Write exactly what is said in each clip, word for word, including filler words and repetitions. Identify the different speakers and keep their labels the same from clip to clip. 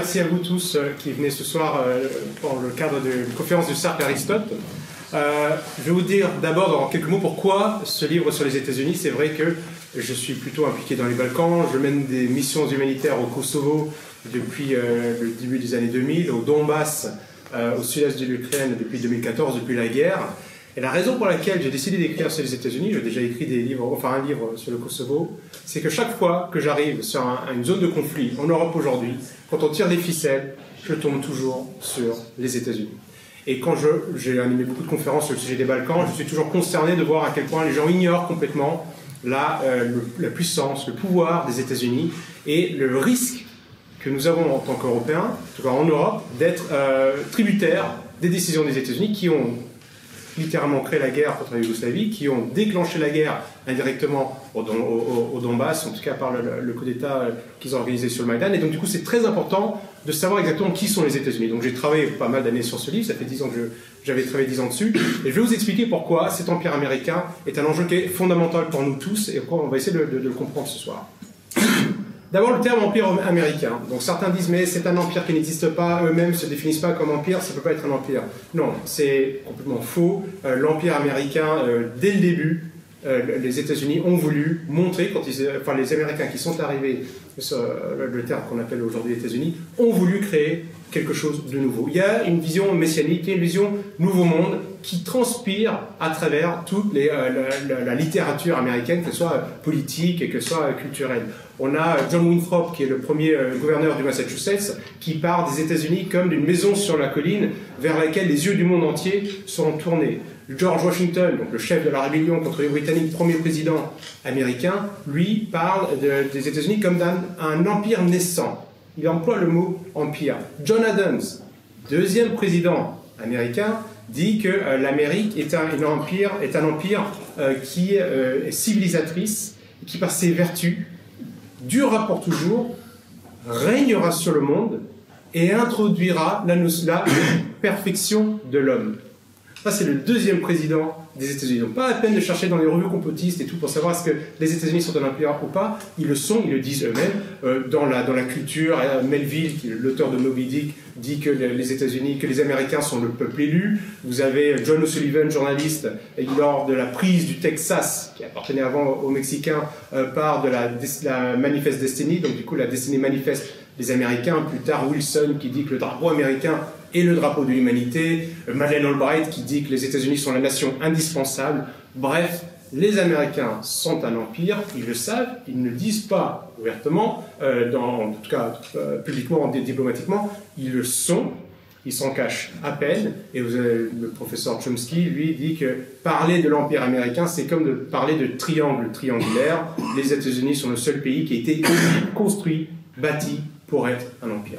Speaker 1: merci à vous tous euh, qui venez ce soir euh, dans le cadre d'une conférence du Cercle Aristote. Euh, je vais vous dire d'abord en quelques mots pourquoi ce livre sur les États-Unis. C'est vrai que je suis plutôt impliqué dans les Balkans, je mène des missions humanitaires au Kosovo depuis euh, le début des années deux mille, au Donbass, euh, au sud-est de l'Ukraine depuis deux mille quatorze, depuis la guerre. Et la raison pour laquelle j'ai décidé d'écrire sur les États-Unis, j'ai déjà écrit des livres, enfin un livre sur le Kosovo, c'est que chaque fois que j'arrive sur un, une zone de conflit en Europe aujourd'hui, quand on tire des ficelles, je tombe toujours sur les États-Unis. Et quand j'ai animé beaucoup de conférences sur le sujet des Balkans, je suis toujours concerné de voir à quel point les gens ignorent complètement la, euh, le, la puissance, le pouvoir des États-Unis et le risque que nous avons en tant qu'Européens, en tout cas en Europe, d'être euh, tributaires des décisions des États-Unis qui ont littéralement créé la guerre contre la Yougoslavie, qui ont déclenché la guerre indirectement au, au, au, au Donbass, en tout cas par le, le coup d'État qu'ils ont organisé sur le Maïdan. Et donc du coup, c'est très important de savoir exactement qui sont les États-Unis. Donc j'ai travaillé pas mal d'années sur ce livre, ça fait dix ans que j'avais travaillé dix ans dessus, et je vais vous expliquer pourquoi cet empire américain est un enjeu qui est fondamental pour nous tous, et pourquoi on va essayer de, de, de le comprendre ce soir. D'abord, le terme empire américain. Donc certains disent, mais c'est un empire qui n'existe pas, eux-mêmes ne se définissent pas comme empire, ça ne peut pas être un empire. Non, c'est complètement faux. Euh, l'empire américain, euh, dès le début, euh, les États-Unis ont voulu montrer, quand ils, enfin les Américains qui sont arrivés sur euh, le terme qu'on appelle aujourd'hui les États-Unis, ont voulu créer quelque chose de nouveau. Il y a une vision messianique, une vision nouveau monde qui transpire à travers toute les, euh, la, la, la littérature américaine, que ce soit politique et que ce soit culturelle. On a John Winthrop, qui est le premier euh, gouverneur du Massachusetts, qui part des États-Unis comme d'une maison sur la colline vers laquelle les yeux du monde entier seront tournés. George Washington, donc le chef de la rébellion contre les Britanniques, premier président américain, lui parle de, des États-Unis comme d'un empire naissant. Il emploie le mot empire. John Adams, deuxième président américain, dit que euh, l'Amérique est un, un empire, est un empire euh, qui euh, est civilisatrice, qui par ses vertus durera pour toujours, régnera sur le monde et introduira la, la perfection de l'homme. Ça, c'est le deuxième président des États-Unis. Donc, pas la peine de chercher dans les revues complotistes et tout pour savoir est-ce que les États-Unis sont un empire ou pas. Ils le sont, ils le disent eux-mêmes. Euh, dans, la, dans la culture, euh, Melville, qui est l'auteur de Moby Dick, dit que les États-Unis, que les Américains sont le peuple élu. Vous avez John O'Sullivan, journaliste, et lors de la prise du Texas, qui appartenait avant aux Mexicains, euh, part de la, la Manifest Destiny, donc du coup la destinée manifeste des Américains. Plus tard, Wilson, qui dit que le drapeau américain et le drapeau de l'humanité, Madeleine Albright qui dit que les États-Unis sont la nation indispensable. Bref, les Américains sont un empire, ils le savent, ils ne le disent pas ouvertement, euh, dans, en tout cas euh, publiquement, diplomatiquement, ils le sont, ils s'en cachent à peine, et vous avez, le professeur Chomsky, lui, dit que parler de l'empire américain, c'est comme de parler de triangle triangulaire. Les États-Unis sont le seul pays qui a été construit, bâti pour être un empire.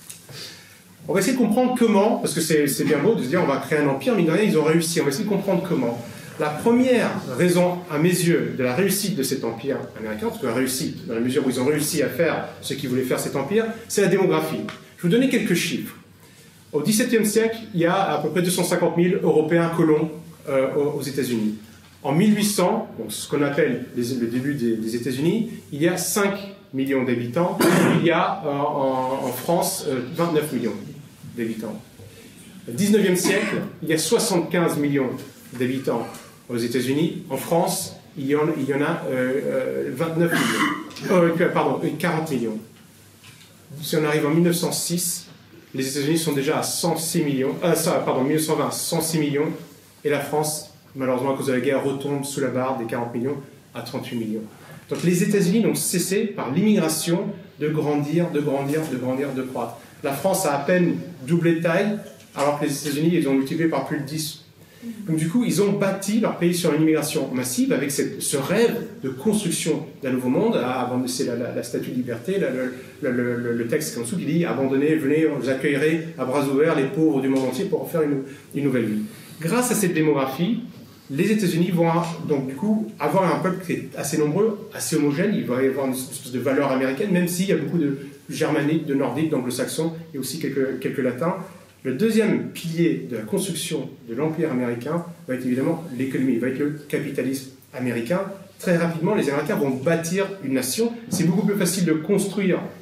Speaker 1: On va essayer de comprendre comment, parce que c'est bien beau de se dire on va créer un empire, mais de rien, ils ont réussi. On va essayer de comprendre comment. La première raison, à mes yeux, de la réussite de cet empire américain, en tout cas la réussite, dans la mesure où ils ont réussi à faire ce qu'ils voulaient faire cet empire, c'est la démographie. Je vais vous donner quelques chiffres. Au dix-septième siècle, il y a à peu près deux cent cinquante mille Européens colons euh, aux États-Unis. En mille huit cents, donc ce qu'on appelle les, le début des, des États-Unis, il y a cinq millions d'habitants. Il y a euh, en, en France euh, vingt-neuf millions d'habitants. Au dix-neuvième siècle, il y a soixante-quinze millions d'habitants aux États-Unis. En France, il y en, il y en a euh, euh, vingt-neuf millions. Euh, pardon, quarante millions. Si on arrive en mille neuf cent six, les États-Unis sont déjà à cent six millions. Euh, ça, pardon, mille neuf cent vingt, cent six millions. Et la France, malheureusement à cause de la guerre, retombe sous la barre des quarante millions à trente-huit millions. Donc les États-Unis n'ont cessé, par l'immigration, de grandir, de grandir, de grandir, de croître. La France a à peine doublé de taille, alors que les États-Unis, ils ont multiplié par plus de dix. Donc du coup, ils ont bâti leur pays sur une immigration massive, avec cette, ce rêve de construction d'un nouveau monde. C'est la, la, la statue de liberté, la, le, le, le, le texte en dessous qui dit « Abandonnez, venez, vous accueillerez à bras ouverts les pauvres du monde entier pour en faire une, une nouvelle vie ». Grâce à cette démographie, les États-Unis vont donc du coup avoir un peuple qui est assez nombreux, assez homogène. Il va y avoir une espèce de valeur américaine, même s'il y a beaucoup de germaniques, de nordiques, d'anglo-saxons et aussi quelques, quelques latins. Le deuxième pilier de la construction de l'empire américain va être évidemment l'économie, va être le capitalisme américain. Très rapidement, les Américains vont bâtir une nation. C'est beaucoup plus facile de construire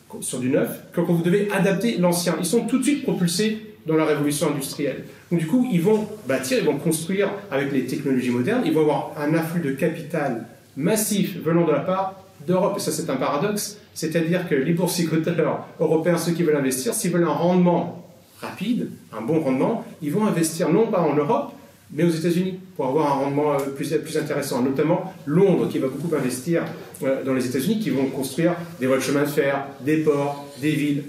Speaker 1: sur du neuf que quand vous devez adapter l'ancien. Ils sont tout de suite propulsés dans la révolution industrielle. Donc du coup, ils vont bâtir, ils vont construire avec les technologies modernes, ils vont avoir un afflux de capital massif venant de la part d'Europe. Et ça, c'est un paradoxe. C'est-à-dire que les boursicoteurs européens, ceux qui veulent investir, s'ils veulent un rendement rapide, un bon rendement, ils vont investir non pas en Europe, mais aux États-Unis, pour avoir un rendement plus, plus intéressant. Notamment Londres, qui va beaucoup investir dans les États-Unis, qui vont construire des voies de chemin de fer, des ports, des villes.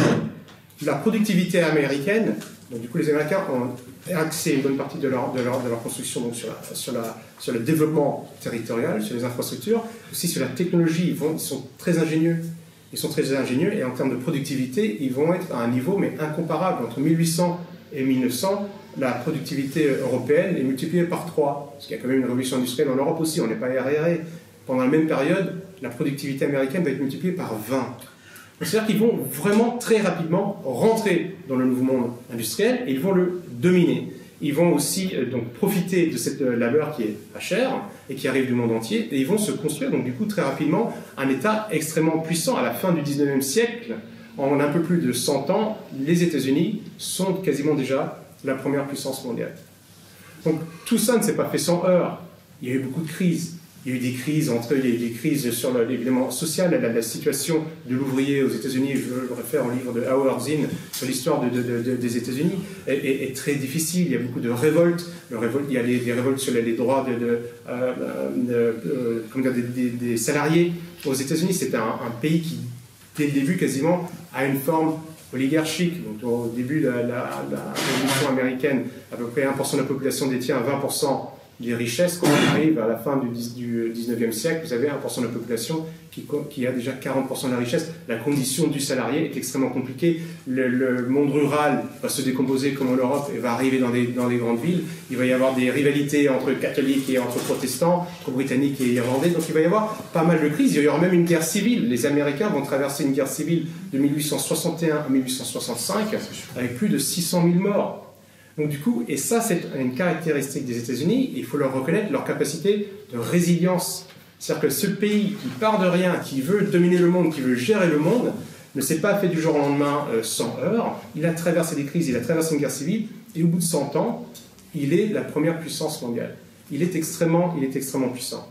Speaker 1: La productivité américaine, donc du coup les Américains ont axé une bonne partie de leur, de leur, de leur construction donc sur, la, sur, la, sur le développement territorial, sur les infrastructures, aussi sur la technologie. Ils, vont, ils sont très ingénieux. Ils sont très ingénieux et en termes de productivité, ils vont être à un niveau mais incomparable. Entre mille huit cents et mille neuf cents, la productivité européenne est multipliée par trois. Parce qu'il y a quand même une révolution industrielle en Europe aussi, on n'est pas arriéré. Pendant la même période, la productivité américaine va être multipliée par vingt. C'est-à-dire qu'ils vont vraiment très rapidement rentrer dans le nouveau monde industriel et ils vont le dominer. Ils vont aussi euh, donc profiter de cette euh, labeur qui est pas chère et qui arrive du monde entier et ils vont se construire donc du coup très rapidement un État extrêmement puissant. À la fin du dix-neuvième siècle, en un peu plus de cent ans, les États-Unis sont quasiment déjà la première puissance mondiale. Donc tout ça ne s'est pas fait sans heurts. Il y a eu beaucoup de crises. Il y a eu des crises, entre il y a eu des crises sur l'évidemment social, la, la situation de l'ouvrier aux États-Unis, je me réfère au livre de Howard Zinn sur l'histoire de, de, de, des États-Unis, est, est, est très difficile. Il y a beaucoup de révoltes. Le révolte, il y a les, des révoltes sur les, les droits de, de, euh, de, euh, comment dire, des, des, des salariés aux États-Unis. C'est un, un pays qui, dès le début, quasiment, a une forme oligarchique. Donc, au début de la, la, la révolution américaine, à peu près un pour cent de la population détient vingt pour cent des richesses. Quand on arrive à la fin du dix-neuvième siècle, vous avez un pour cent de la population qui, qui a déjà quarante pour cent de la richesse. La condition du salarié est extrêmement compliquée. Le, le monde rural va se décomposer comme en Europe et va arriver dans les, dans les grandes villes. Il va y avoir des rivalités entre catholiques et entre protestants, entre britanniques et irlandais. Donc il va y avoir pas mal de crises. Il y aura même une guerre civile. Les Américains vont traverser une guerre civile de mille huit cent soixante et un à mille huit cent soixante-cinq avec plus de six cent mille morts. Donc du coup, et ça c'est une caractéristique des États-Unis, il faut leur reconnaître leur capacité de résilience. C'est-à-dire que ce pays qui part de rien, qui veut dominer le monde, qui veut gérer le monde, ne s'est pas fait du jour au lendemain euh, sans heurts. Il a traversé des crises, il a traversé une guerre civile, et au bout de cent ans, il est la première puissance mondiale. Il est extrêmement, il est extrêmement puissant.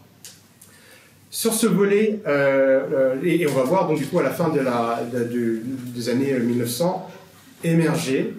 Speaker 1: Sur ce volet, euh, euh, et, et on va voir donc du coup à la fin de la, de, de, des années mille neuf cents émerger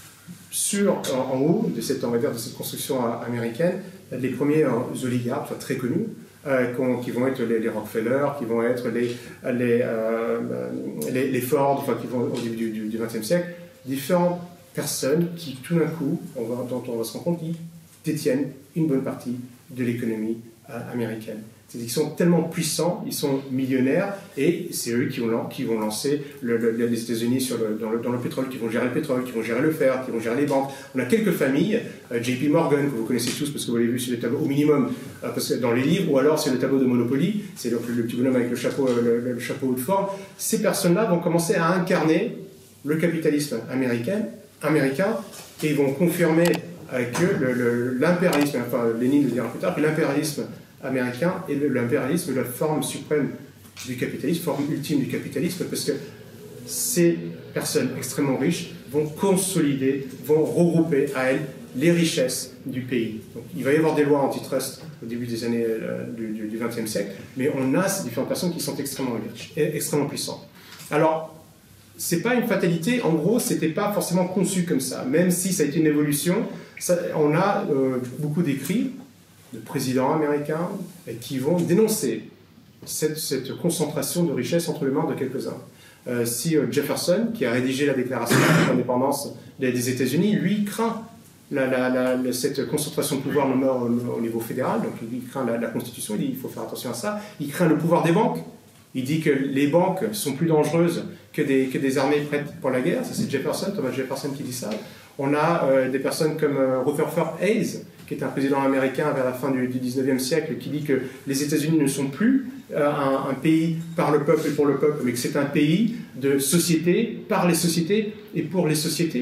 Speaker 1: sur, en, en haut de cette, on va dire, de cette construction américaine, les premiers euh, oligarques, enfin, très connus, euh, qui vont être les, les Rockefeller, qui vont être les, les, euh, les, les Ford, enfin, qui vont au début du vingtième siècle, différentes personnes qui, tout d'un coup, on va, dont on va se rendre compte, qui détiennent une bonne partie de l'économie euh, américaine. C'est-à-dire qu'ils sont tellement puissants, ils sont millionnaires, et c'est eux qui vont, qui vont lancer le, le, les États-Unis sur le, dans, le, dans le pétrole, qui vont gérer le pétrole, qui vont gérer le fer, qui vont gérer les banques. On a quelques familles, euh, J P Morgan, que vous connaissez tous parce que vous l'avez vu sur les tableaux, au minimum euh, parce que dans les livres, ou alors sur le tableau de Monopoly, c'est le, le petit bonhomme avec le chapeau, le, le, le chapeau haut de forme. Ces personnes-là vont commencer à incarner le capitalisme américain, américain et ils vont confirmer euh, que l'impérialisme, enfin Lénine le dira plus tard, que l'impérialisme américain et l'impérialisme est la forme suprême du capitalisme, forme ultime du capitalisme, parce que ces personnes extrêmement riches vont consolider, vont regrouper à elles les richesses du pays. Donc, il va y avoir des lois antitrust au début des années euh, du vingtième siècle, mais on a ces différentes personnes qui sont extrêmement riches et extrêmement puissantes. Alors, c'est pas une fatalité, en gros, c'était pas forcément conçu comme ça, même si ça a été une évolution. Ça, on a euh, beaucoup d'écrits de présidents américains qui vont dénoncer cette, cette concentration de richesse entre les mains de quelques-uns. Euh, si euh, Jefferson, qui a rédigé la déclaration d'indépendance des, des États-Unis, lui craint la, la, la, cette concentration de pouvoir au, au niveau fédéral, donc il craint la, la Constitution, il dit qu'il faut faire attention à ça, il craint le pouvoir des banques, il dit que les banques sont plus dangereuses que des, que des armées prêtes pour la guerre, ça c'est Jefferson, Thomas Jefferson qui dit ça. On a euh, des personnes comme euh, Rutherford Hayes, qui est un président américain vers la fin du dix-neuvième siècle, qui dit que les États-Unis ne sont plus euh, un, un pays par le peuple et pour le peuple, mais que c'est un pays de société, par les sociétés et pour les sociétés.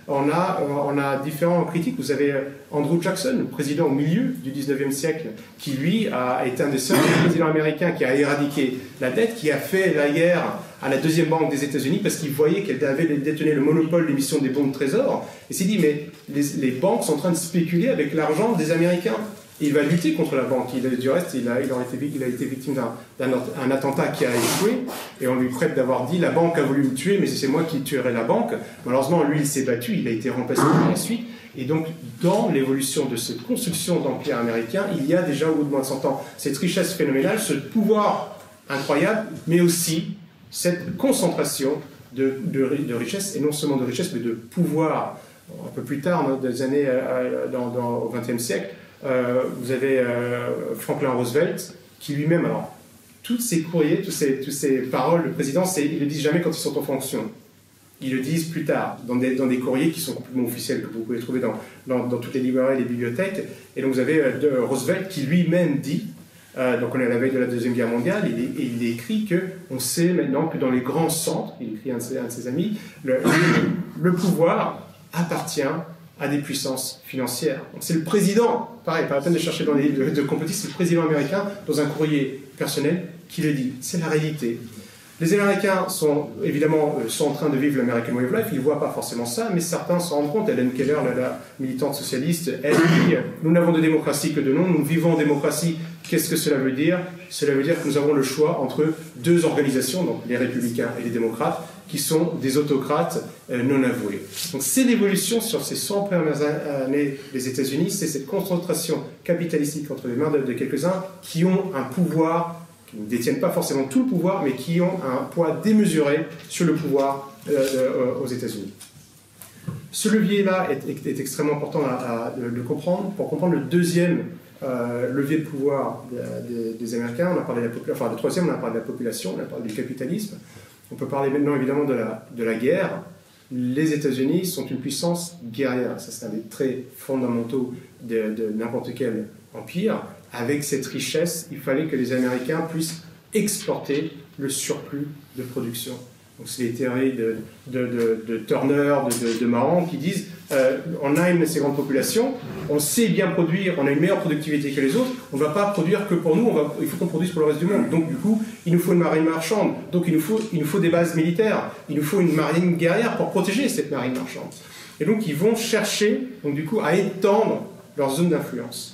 Speaker 1: on a, on a différents critiques. Vous avez Andrew Jackson, le président au milieu du dix-neuvième siècle, qui lui a été un des seuls présidents américains qui a éradiqué la dette, qui a fait la guerre à la deuxième banque des États-Unis parce qu'il voyait qu'elle avait détenu le monopole d'émission des bons de trésor. Et s'est dit, mais les, les banques sont en train de spéculer avec l'argent des Américains. Et il va lutter contre la banque. Il, du reste, il a, il a, été, il a été victime d'un attentat qui a échoué. Et on lui prête d'avoir dit, la banque a voulu me tuer, mais c'est moi qui tuerai la banque. Malheureusement, lui, il s'est battu, il a été remplacé par la suite. Et donc, dans l'évolution de cette construction d'empire américain, il y a déjà, au bout de moins de cent ans, cette richesse phénoménale, ce pouvoir incroyable, mais aussi cette concentration de, de, de richesse, et non seulement de richesse, mais de pouvoir. Un peu plus tard, dans des années euh, dans, dans, au vingtième siècle, euh, vous avez euh, Franklin Roosevelt, qui lui-même, alors, tous ces courriers, toutes ces, toutes ces paroles de président, ils ne le disent jamais quand ils sont en fonction. Ils le disent plus tard, dans des, dans des courriers qui sont complètement officiels, que vous pouvez trouver dans, dans, dans toutes les librairies et les bibliothèques. Et donc vous avez euh, de, Roosevelt qui lui-même dit, euh, donc on est à la veille de la Deuxième Guerre mondiale, et il, il écrit qu'on sait maintenant que dans les grands centres, il écrit à un de ses, un de ses amis, le, le pouvoir appartient à des puissances financières. C'est le président, pareil, pas la peine de chercher dans les livres de, de compétition, c'est le président américain, dans un courrier personnel, qui le dit. C'est la réalité. Les Américains sont, évidemment, sont en train de vivre l'American Way of Life, ils ne voient pas forcément ça, mais certains s'en rendent compte. Helen Keller, la, la militante socialiste, elle dit « Nous n'avons de démocratie que de nom, nous vivons en démocratie. Qu'est-ce que cela veut dire ? Cela veut dire que nous avons le choix entre deux organisations, donc les républicains et les démocrates, qui sont des autocrates euh, non avoués. » Donc c'est l'évolution sur ces cent premières années des États-Unis, c'est cette concentration capitalistique entre les mains de, de quelques-uns qui ont un pouvoir, qui ne détiennent pas forcément tout le pouvoir, mais qui ont un poids démesuré sur le pouvoir euh, euh, aux États-Unis. Ce levier-là est, est, est extrêmement important à, à le comprendre. Pour comprendre le deuxième euh, levier de pouvoir des, des, des Américains, on a parlé de la population, enfin le troisième, on a parlé de la population, on a parlé du capitalisme. On peut parler maintenant évidemment de la, de la guerre. Les États-Unis sont une puissance guerrière. Ça, c'est un des traits fondamentaux de, de n'importe quel empire. Avec cette richesse, il fallait que les Américains puissent exporter le surplus de production. Donc, c'est les théories de, de, de, de Turner, de, de, de Mahan, qui disent euh, on a une assez grande population, on sait bien produire, on a une meilleure productivité que les autres, on ne va pas produire que pour nous, on va, il faut qu'on produise pour le reste du monde. Donc, du coup, il nous faut une marine marchande, donc il nous faut, il nous faut des bases militaires, il nous faut une marine guerrière pour protéger cette marine marchande. Et donc, ils vont chercher, donc, du coup, à étendre leur zone d'influence.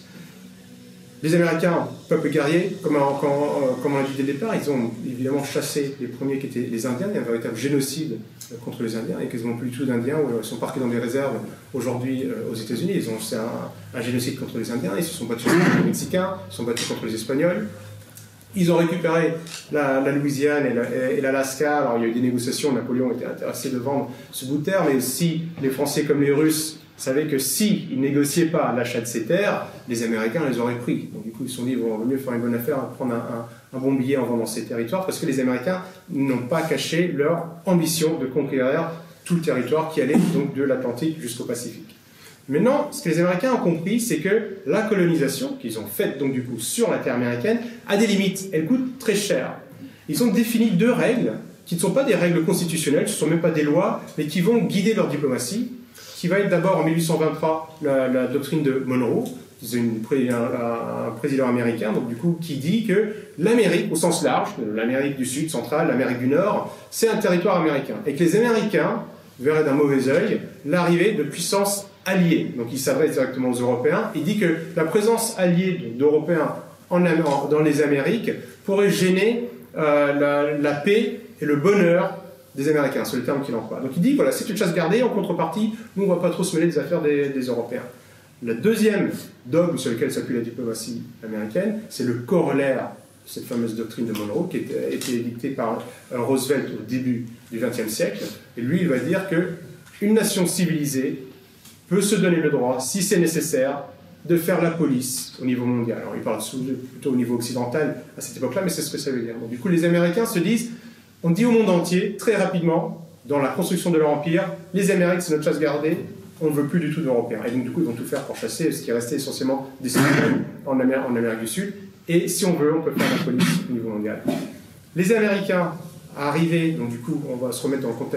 Speaker 1: Les Américains, peuple guerrier, comme, quand, euh, comme on l'a dit dès le départ, ils ont évidemment chassé les premiers qui étaient les Indiens. Il y a un véritable génocide euh, contre les Indiens. Il n'y a quasiment plus du tout d'Indiens. Ils sont parqués dans des réserves aujourd'hui euh, aux États-Unis. Ils ont fait un, un génocide contre les Indiens. Ils se sont battus contre les Mexicains. Ils se sont battus contre les Espagnols. Ils ont récupéré la, la Louisiane et l'Alaska. Alors il y a eu des négociations. Napoléon était intéressé de vendre ce bout de terre, mais aussi les Français comme les Russes savaient que s'ils ne négociaient pas l'achat de ces terres, les Américains les auraient pris. Donc du coup, ils se sont dit, il vaut mieux faire une bonne affaire, prendre un, un, un bon billet en vendant ces territoires, parce que les Américains n'ont pas caché leur ambition de conquérir tout le territoire qui allait donc de l'Atlantique jusqu'au Pacifique. Maintenant, ce que les Américains ont compris, c'est que la colonisation qu'ils ont faite donc du coup sur la terre américaine a des limites. Elle coûte très cher. Ils ont défini deux règles qui ne sont pas des règles constitutionnelles, ce ne sont même pas des lois, mais qui vont guider leur diplomatie, qui va être d'abord en mille huit cent vingt-trois la, la doctrine de Monroe, c'est une, un, un président américain, donc du coup qui dit que l'Amérique au sens large, l'Amérique du Sud, centrale, l'Amérique du Nord, c'est un territoire américain, et que les Américains verraient d'un mauvais œil l'arrivée de puissances alliées. Donc il s'adresse directement aux Européens. Il dit que la présence alliée d'Européens en, en, dans les Amériques pourrait gêner euh, la, la paix et le bonheur des Américains, c'est le terme qu'il emploie. Donc il dit, voilà, c'est une chasse gardée, en contrepartie, nous on ne va pas trop se mêler des affaires des, des Européens. Le deuxième dogme sur lequel s'appuie la diplomatie américaine, c'est le corollaire de cette fameuse doctrine de Monroe, qui a été dictée par Roosevelt au début du vingtième siècle. Et lui, il va dire qu'une nation civilisée peut se donner le droit, si c'est nécessaire, de faire la police au niveau mondial. Alors il parle plutôt au niveau occidental à cette époque-là, mais c'est ce que ça veut dire. Donc, du coup, les Américains se disent, on dit au monde entier, très rapidement, dans la construction de leur empire, les Amériques, c'est notre chasse gardée, on ne veut plus du tout d'Européens. Et donc, du coup, ils vont tout faire pour chasser ce qui est resté essentiellement des citoyens en Amérique, en Amérique du Sud. Et si on veut, on peut faire la police au niveau mondial. Les Américains, arrivés, donc du coup, on va se remettre dans le contexte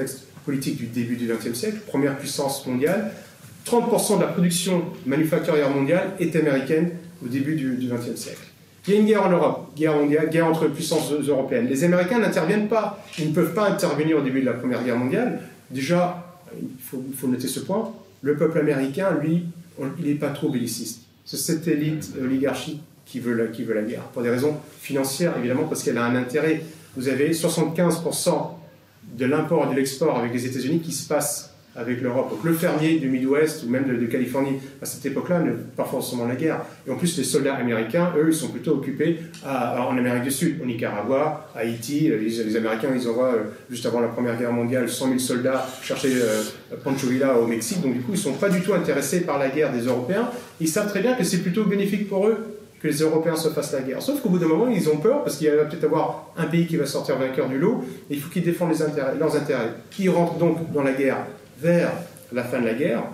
Speaker 1: politique du début du vingtième siècle, première puissance mondiale. trente pour cent de la production manufacturière mondiale est américaine au début du vingtième siècle. Il y a une guerre en Europe, guerre mondiale, guerre entre puissances européennes. Les Américains n'interviennent pas, ils ne peuvent pas intervenir au début de la Première Guerre mondiale. Déjà, il faut, il faut noter ce point, le peuple américain, lui, on, il n'est pas trop belliciste. C'est cette élite oligarchique qui veut, la, qui veut la guerre, pour des raisons financières, évidemment, parce qu'elle a un intérêt. Vous avez soixante-quinze pour cent de l'import et de l'export avec les États-Unis qui se passe avec l'Europe. Donc le fermier du Midwest ou même de, de Californie à cette époque-là ne pas forcément la guerre. Et en plus, les soldats américains, eux, ils sont plutôt occupés à, à, en Amérique du Sud, au Nicaragua, à Haïti. Les, les Américains, ils envoient, euh, juste avant la Première Guerre mondiale, cent mille soldats chercher euh, Pancho Villa au Mexique. Donc du coup, ils ne sont pas du tout intéressés par la guerre des Européens. Ils savent très bien que c'est plutôt bénéfique pour eux que les Européens se fassent la guerre. Sauf qu'au bout d'un moment, ils ont peur, parce qu'il va peut-être avoir un pays qui va sortir vainqueur du lot, et il faut qu'ils défendent les intérêts, leurs intérêts. Qui rentrent donc dans la guerre vers la fin de la guerre,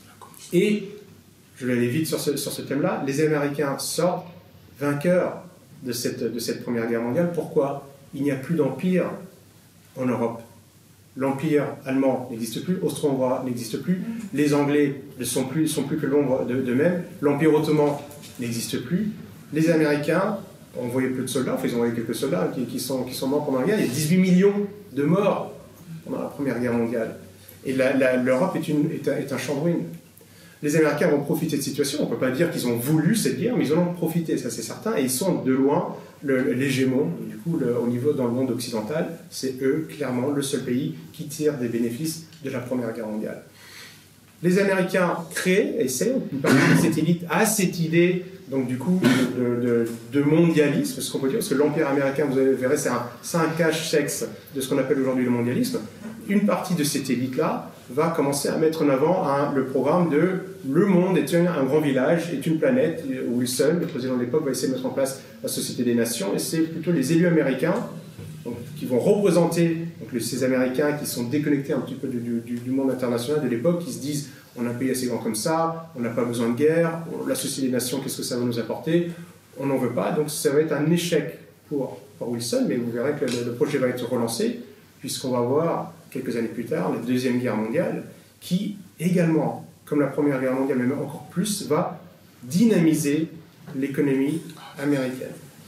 Speaker 1: et, je vais aller vite sur ce, sur ce thème-là, les Américains sortent vainqueurs de cette, de cette Première Guerre mondiale. Pourquoi? Il n'y a plus d'empire en Europe. L'empire allemand n'existe plus, austro-hongrois n'existe plus, les Anglais ne sont plus, sont plus que l'ombre d'eux-mêmes, l'empire ottoman n'existe plus, les Américains ont envoyé peu de soldats, enfin ils ont envoyé quelques soldats qui, qui, sont, qui sont morts pendant la guerre, il y a dix-huit millions de morts pendant la Première Guerre mondiale. Et l'Europe est, est, un, est un champ de ruines. Les Américains vont profiter de cette situation. On ne peut pas dire qu'ils ont voulu cette guerre, mais ils en ont profité, ça c'est certain. Et ils sont de loin l'hégémon. Du coup, le, au niveau dans le monde occidental, c'est eux, clairement, le seul pays qui tire des bénéfices de la Première Guerre mondiale. Les Américains créent, essayent, une partie de cette élite a cette idée, donc du coup, de, de, de mondialisme, ce qu'on peut dire, parce que l'Empire américain, vous verrez, c'est un, un cache-sexe de ce qu'on appelle aujourd'hui le mondialisme. Une partie de cette élite-là va commencer à mettre en avant un, le programme de le monde est un, un grand village, est une planète, où Wilson, le président de l'époque, va essayer de mettre en place la Société des Nations, et c'est plutôt les élus américains donc, qui vont représenter donc, les, ces Américains qui sont déconnectés un petit peu du, du, du monde international de l'époque, qui se disent on a un pays assez grand comme ça, on n'a pas besoin de guerre, la Société des Nations, qu'est-ce que ça va nous apporter? On n'en veut pas, donc ça va être un échec pour, pour Wilson, mais vous verrez que le, le projet va être relancé, puisqu'on va voir quelques années plus tard la Deuxième Guerre mondiale, qui également, comme la Première Guerre mondiale, mais même encore plus, va dynamiser l'économie américaine.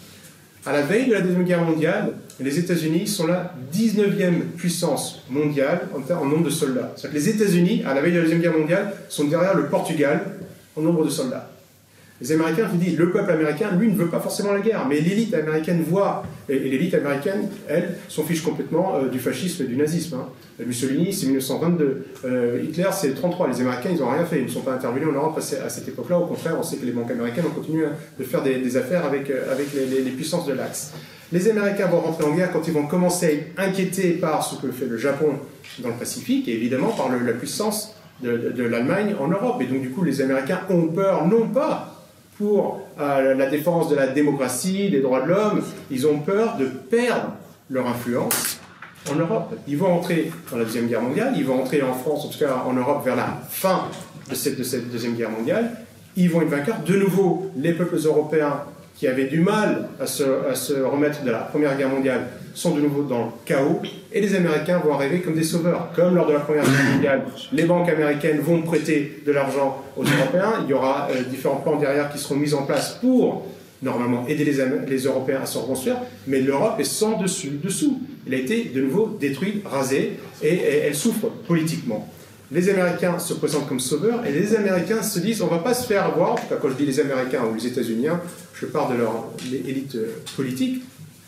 Speaker 1: À la veille de la Deuxième Guerre mondiale, les États-Unis sont la dix-neuvième puissance mondiale en, en nombre de soldats. C'est-à-dire que les États-Unis, à la veille de la Deuxième Guerre mondiale, sont derrière le Portugal en nombre de soldats. Les Américains, je vous dis, le peuple américain, lui, ne veut pas forcément la guerre, mais l'élite américaine voit, et, et l'élite américaine, elle, s'en fiche complètement euh, du fascisme et du nazisme. Hein. Mussolini, c'est mille neuf cent vingt-deux. Euh, Hitler, c'est trente-trois. Les Américains, ils n'ont rien fait. Ils ne sont pas intervenus en Europe à cette époque-là. Au contraire, on sait que les banques américaines ont continué de faire des, des affaires avec, euh, avec les, les, les puissances de l'Axe. Les Américains vont rentrer en guerre quand ils vont commencer à être inquiétés par ce que fait le Japon dans le Pacifique, et évidemment par le, la puissance de, de, de l'Allemagne en Europe. Et donc, du coup, les Américains ont peur, non pas pour euh, la défense de la démocratie, des droits de l'homme, ils ont peur de perdre leur influence en Europe. Ils vont entrer dans la Deuxième Guerre mondiale, ils vont entrer en France, en tout cas en Europe, vers la fin de cette, de cette Deuxième Guerre mondiale. Ils vont être vainqueurs. De nouveau, les peuples européens qui avaient du mal à se, à se remettre de la Première Guerre mondiale sont de nouveau dans le chaos, et les Américains vont arriver comme des sauveurs. Comme lors de la Première Guerre mondiale, les banques américaines vont prêter de l'argent aux Européens, il y aura euh, différents plans derrière qui seront mis en place pour, normalement, aider les, les Européens à se reconstruire, mais l'Europe est sans dessus, dessous. Elle a été de nouveau détruite, rasée, et, et elle souffre politiquement. Les Américains se présentent comme sauveurs, et les Américains se disent on ne va pas se faire avoir, en tout cas quand je dis les Américains ou les États-Unis, je parle de leur élite politique,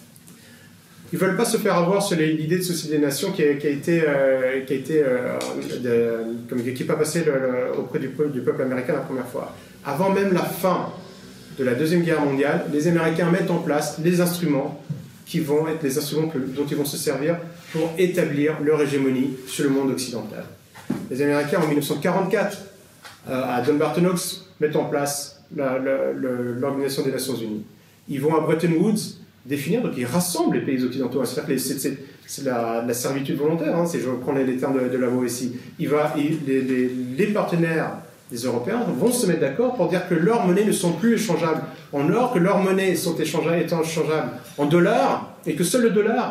Speaker 1: ils ne veulent pas se faire avoir sur l'idée de Société des Nations qui a, qui a été, euh, qui a été euh, de, comme, qui n'est pas passée le, le, auprès du peuple, du peuple américain la première fois. Avant même la fin de la Deuxième Guerre mondiale, les Américains mettent en place les instruments qui vont être les instruments que, dont ils vont se servir pour établir leur hégémonie sur le monde occidental. Les Américains, en mille neuf cent quarante-quatre, euh, à Dumbarton Oaks, mettent en place l'Organisation des Nations Unies. Ils vont à Bretton Woods définir, donc ils rassemblent les pays occidentaux. C'est la, la servitude volontaire, hein, si je reprends les, les termes de, de la Boétie. Il va, il, les, les, les partenaires des Européens vont se mettre d'accord pour dire que leurs monnaies ne sont plus échangeables en or, que leurs monnaies sont échangeables, étant échangeables en dollars, et que seul le dollar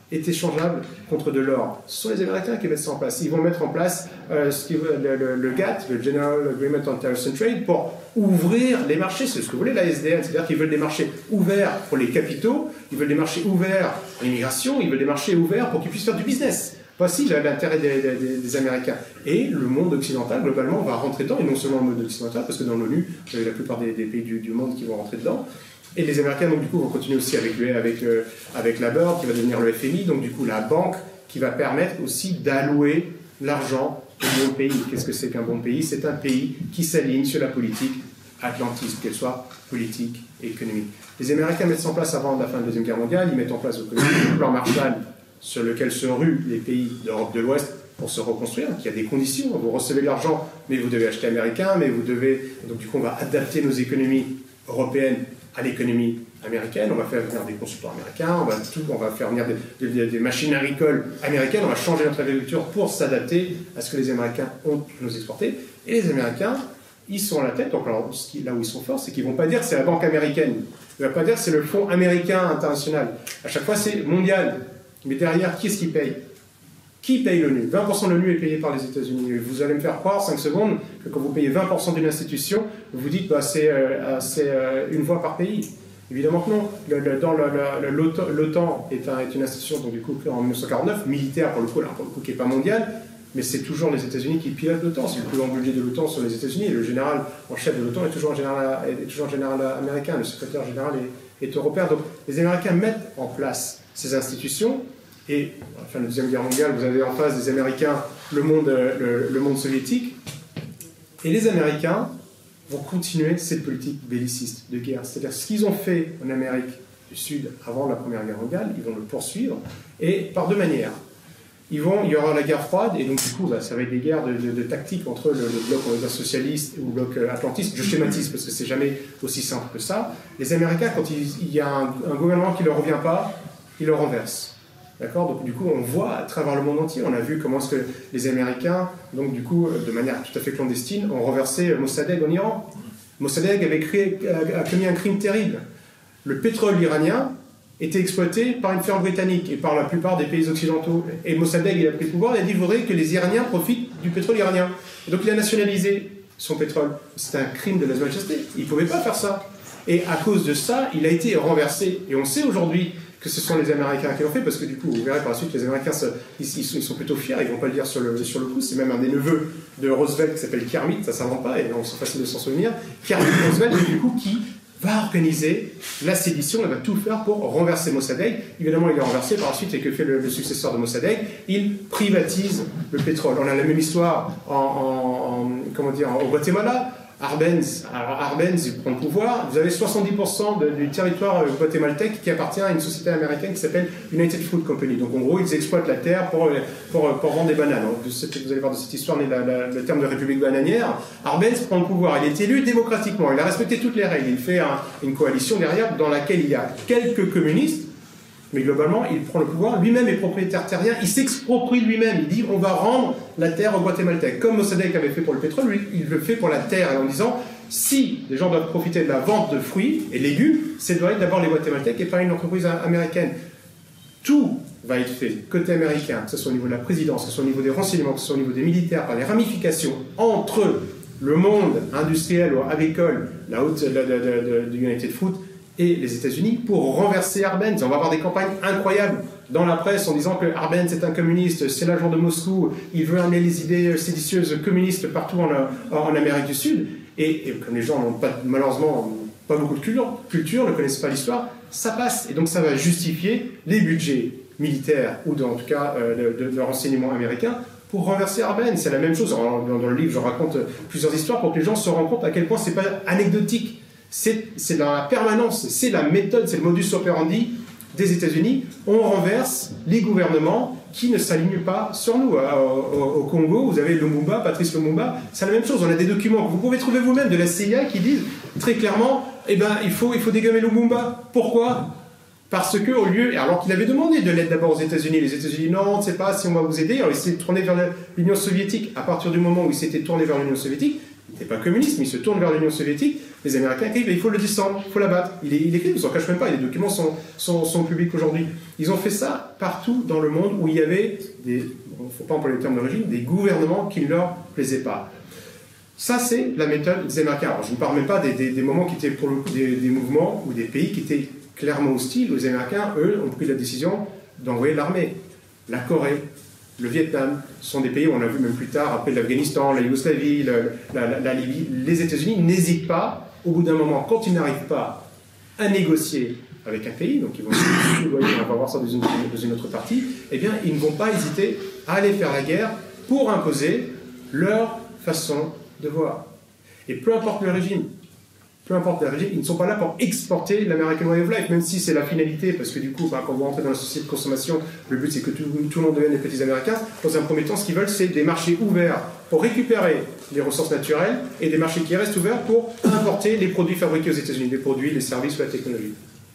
Speaker 1: est échangeable contre de l'or. Ce sont les Américains qui mettent ça en place. Ils vont mettre en place euh, ce qui, le, le, le G A T, le General Agreement on Tariffs and Trade, pour ouvrir les marchés. C'est ce que voulait la S D N, c'est-à-dire qu'ils veulent des marchés ouverts pour les capitaux, ils veulent des marchés ouverts pour l'immigration, ils veulent des marchés ouverts pour qu'ils puissent faire du business. Voici l'intérêt des, des, des Américains. Et le monde occidental, globalement, va rentrer dedans, et non seulement le monde occidental, parce que dans l'ONU, vous avez la plupart des, des pays du, du monde qui vont rentrer dedans. Et les Américains, donc, du coup, vont continuer aussi avec, le, avec, euh, avec la B E R D, qui va devenir le F M I, donc, du coup, la banque qui va permettre aussi d'allouer l'argent au bon pays. Qu'est-ce que c'est qu'un bon pays? C'est un pays qui s'aligne sur la politique atlantiste, qu'elle soit politique et économique. Les Américains mettent ça en place avant la fin de la Deuxième Guerre mondiale, ils mettent en place le plan Marshall, sur lequel se ruent les pays d'Europe de l'Ouest pour se reconstruire. Il y a des conditions, vous recevez de l'argent, mais vous devez acheter américain, mais vous devez... Donc, du coup, on va adapter nos économies européennes à l'économie américaine, on va faire venir des consultants américains, on va, tout, on va faire venir des, des, des machines agricoles américaines, on va changer notre agriculture pour s'adapter à ce que les Américains ont nous exporté. Et les Américains, ils sont à la tête, donc alors, là où ils sont forts, c'est qu'ils ne vont pas dire c'est la banque américaine, ils ne vont pas dire c'est le fonds américain international. À chaque fois, c'est mondial. Mais derrière, qui est-ce qui paye? Qui paye l'ONU? vingt pour cent de l'ONU est payé par les États-Unis. Vous allez me faire croire, cinq secondes, que quand vous payez vingt pour cent d'une institution, vous dites bah, c'est euh, euh, une voix par pays. Évidemment que non. Le, le, dans l'OTAN est, un, est une institution, donc du coup, en mille neuf cent quarante-neuf, militaire pour le coup, là, pour le coup qui n'est pas mondiale, mais c'est toujours les États-Unis qui pilotent l'OTAN. C'est le plus grand budget de l'OTAN sur les États-Unis. Le général en chef de l'OTAN est toujours un général, est toujours un général américain. Le secrétaire général est, est européen. Donc les Américains mettent en place ces institutions. Et à la fin de la Deuxième Guerre mondiale, vous avez en face des Américains le monde, le, le monde soviétique. Et les Américains vont continuer cette politique belliciste de guerre. C'est-à-dire ce qu'ils ont fait en Amérique du Sud avant la Première Guerre mondiale, ils vont le poursuivre, et par deux manières. Ils vont, il y aura la guerre froide, et donc du coup, bah, ça va être des guerres de, de, de tactique entre le, le bloc on va dire, socialiste ou le bloc atlantiste. Je schématise parce que c'est jamais aussi simple que ça. Les Américains, quand il, il y a un, un gouvernement qui ne leur revient pas, ils le renversent. D'accord? Donc du coup, on voit à travers le monde entier, on a vu comment est-ce que les Américains, donc du coup, de manière tout à fait clandestine, ont renversé Mossadegh en Iran. Mossadegh avait créé, a commis un crime terrible. Le pétrole iranien était exploité par une ferme britannique et par la plupart des pays occidentaux. Et Mossadegh, il a pris le pouvoir et a dit qu'il faudrait que les Iraniens profitent du pétrole iranien. Et donc il a nationalisé son pétrole. C'était un crime de lèse-majesté. Il ne pouvait pas faire ça. Et à cause de ça, il a été renversé. Et on sait aujourd'hui que ce sont les Américains qui l'ont fait, parce que du coup, vous verrez par la suite que les Américains, ils, ils, sont, ils sont plutôt fiers, ils ne vont pas le dire sur le, sur le coup, c'est même un des neveux de Roosevelt qui s'appelle Kermit, ça ne s'invente pas, et on c'est facile de s'en souvenir, Kermit Roosevelt, du coup, qui va organiser la sédition, elle va tout faire pour renverser Mossadegh. Évidemment, il est renversé par la suite, et que fait le, le successeur de Mossadegh? Il privatise le pétrole. On a la même histoire en, en, en, comment dire, au Guatemala. Arbenz, alors Arbenz, il prend le pouvoir, vous avez soixante-dix pour cent de, du territoire guatémaltèque qui appartient à une société américaine qui s'appelle United Fruit Company. Donc en gros, ils exploitent la terre pour, pour, pour vendre des bananes. Donc, vous allez voir de cette histoire, la, la, le terme de république bananière. Arbenz prend le pouvoir, il est élu démocratiquement, il a respecté toutes les règles, il fait un, une coalition derrière dans laquelle il y a quelques communistes, mais globalement, il prend le pouvoir, lui-même est propriétaire terrien, il s'exproprie lui-même, il dit on va rendre la terre aux Guatémaltèques. Comme Mossadegh avait fait pour le pétrole, lui, il le fait pour la terre, en disant si les gens doivent profiter de la vente de fruits et légumes, c'est doit être d'abord les Guatémaltèques et pas une entreprise américaine. Tout va être fait côté américain, que ce soit au niveau de la présidence, que ce soit au niveau des renseignements, que ce soit au niveau des militaires, par les ramifications entre le monde industriel ou agricole, la haute de, de, de, de, de United Fruit, et les États-Unis pour renverser Arbenz. On va avoir des campagnes incroyables dans la presse en disant que Arbenz est un communiste, c'est l'agent de Moscou, il veut amener les idées séditieuses communistes partout en, en Amérique du Sud. Et, et comme les gens n'ont pas, malheureusement pas beaucoup de culture, culture, ne connaissent pas l'histoire, ça passe. Et donc ça va justifier les budgets militaires ou de, en tout cas euh, de, de, de renseignements américains pour renverser Arbenz. C'est la même chose. Dans, dans le livre, je raconte plusieurs histoires pour que les gens se rendent compte à quel point c'est pas anecdotique. C'est dans la permanence, c'est la méthode, c'est le modus operandi des États-Unis. On renverse les gouvernements qui ne s'alignent pas sur nous. Au, au, au Congo, vous avez Lumumba, Patrice Lumumba, c'est la même chose. On a des documents que vous pouvez trouver vous-même de la C I A qui disent très clairement eh ben, il faut, il faut dégommer Lumumba. Pourquoi? Parce que au lieu, alors qu'il avait demandé de l'aide d'abord aux États-Unis, les États-Unis non, on ne sait pas si on va vous aider. Alors il s'est tourné vers l'Union soviétique. À partir du moment où il s'était tourné vers l'Union soviétique, il n'était pas communiste, mais il se tourne vers l'Union soviétique Les Américains écrivent et il faut le descendre, il faut l'abattre. Il, il écrit, ils ne s'en cachent même pas, les documents sont, sont, sont publics aujourd'hui. Ils ont fait ça partout dans le monde où il y avait des, il bon, ne faut pas employer le terme d'origine, des gouvernements qui ne leur plaisaient pas. Ça, c'est la méthode des Américains. Alors, je ne parle même pas des, des, des moments qui étaient pour le coup des, des mouvements ou des pays qui étaient clairement hostiles. Les Américains, eux, ont pris la décision d'envoyer l'armée. La Corée, le Vietnam, sont des pays où on a vu même plus tard, après l'Afghanistan, la Yougoslavie, le, la, la, la Libye, les États-Unis n'hésitent pas, au bout d'un moment, quand ils n'arrivent pas à négocier avec un pays, donc ils vont se voyez, on va voir ça dans une, dans une autre partie, eh bien, ils ne vont pas hésiter à aller faire la guerre pour imposer leur façon de voir. Et peu importe le régime, peu importe le régime, ils ne sont pas là pour exporter l'American Way of Life, même si c'est la finalité, parce que du coup, bah, quand vous rentrez dans la société de consommation, le but c'est que tout, tout le monde devienne des petits Américains. Dans un premier temps, ce qu'ils veulent, c'est des marchés ouverts pour récupérer les ressources naturelles et des marchés qui restent ouverts pour importer les produits fabriqués aux États-Unis, les produits, les services ou la technologie.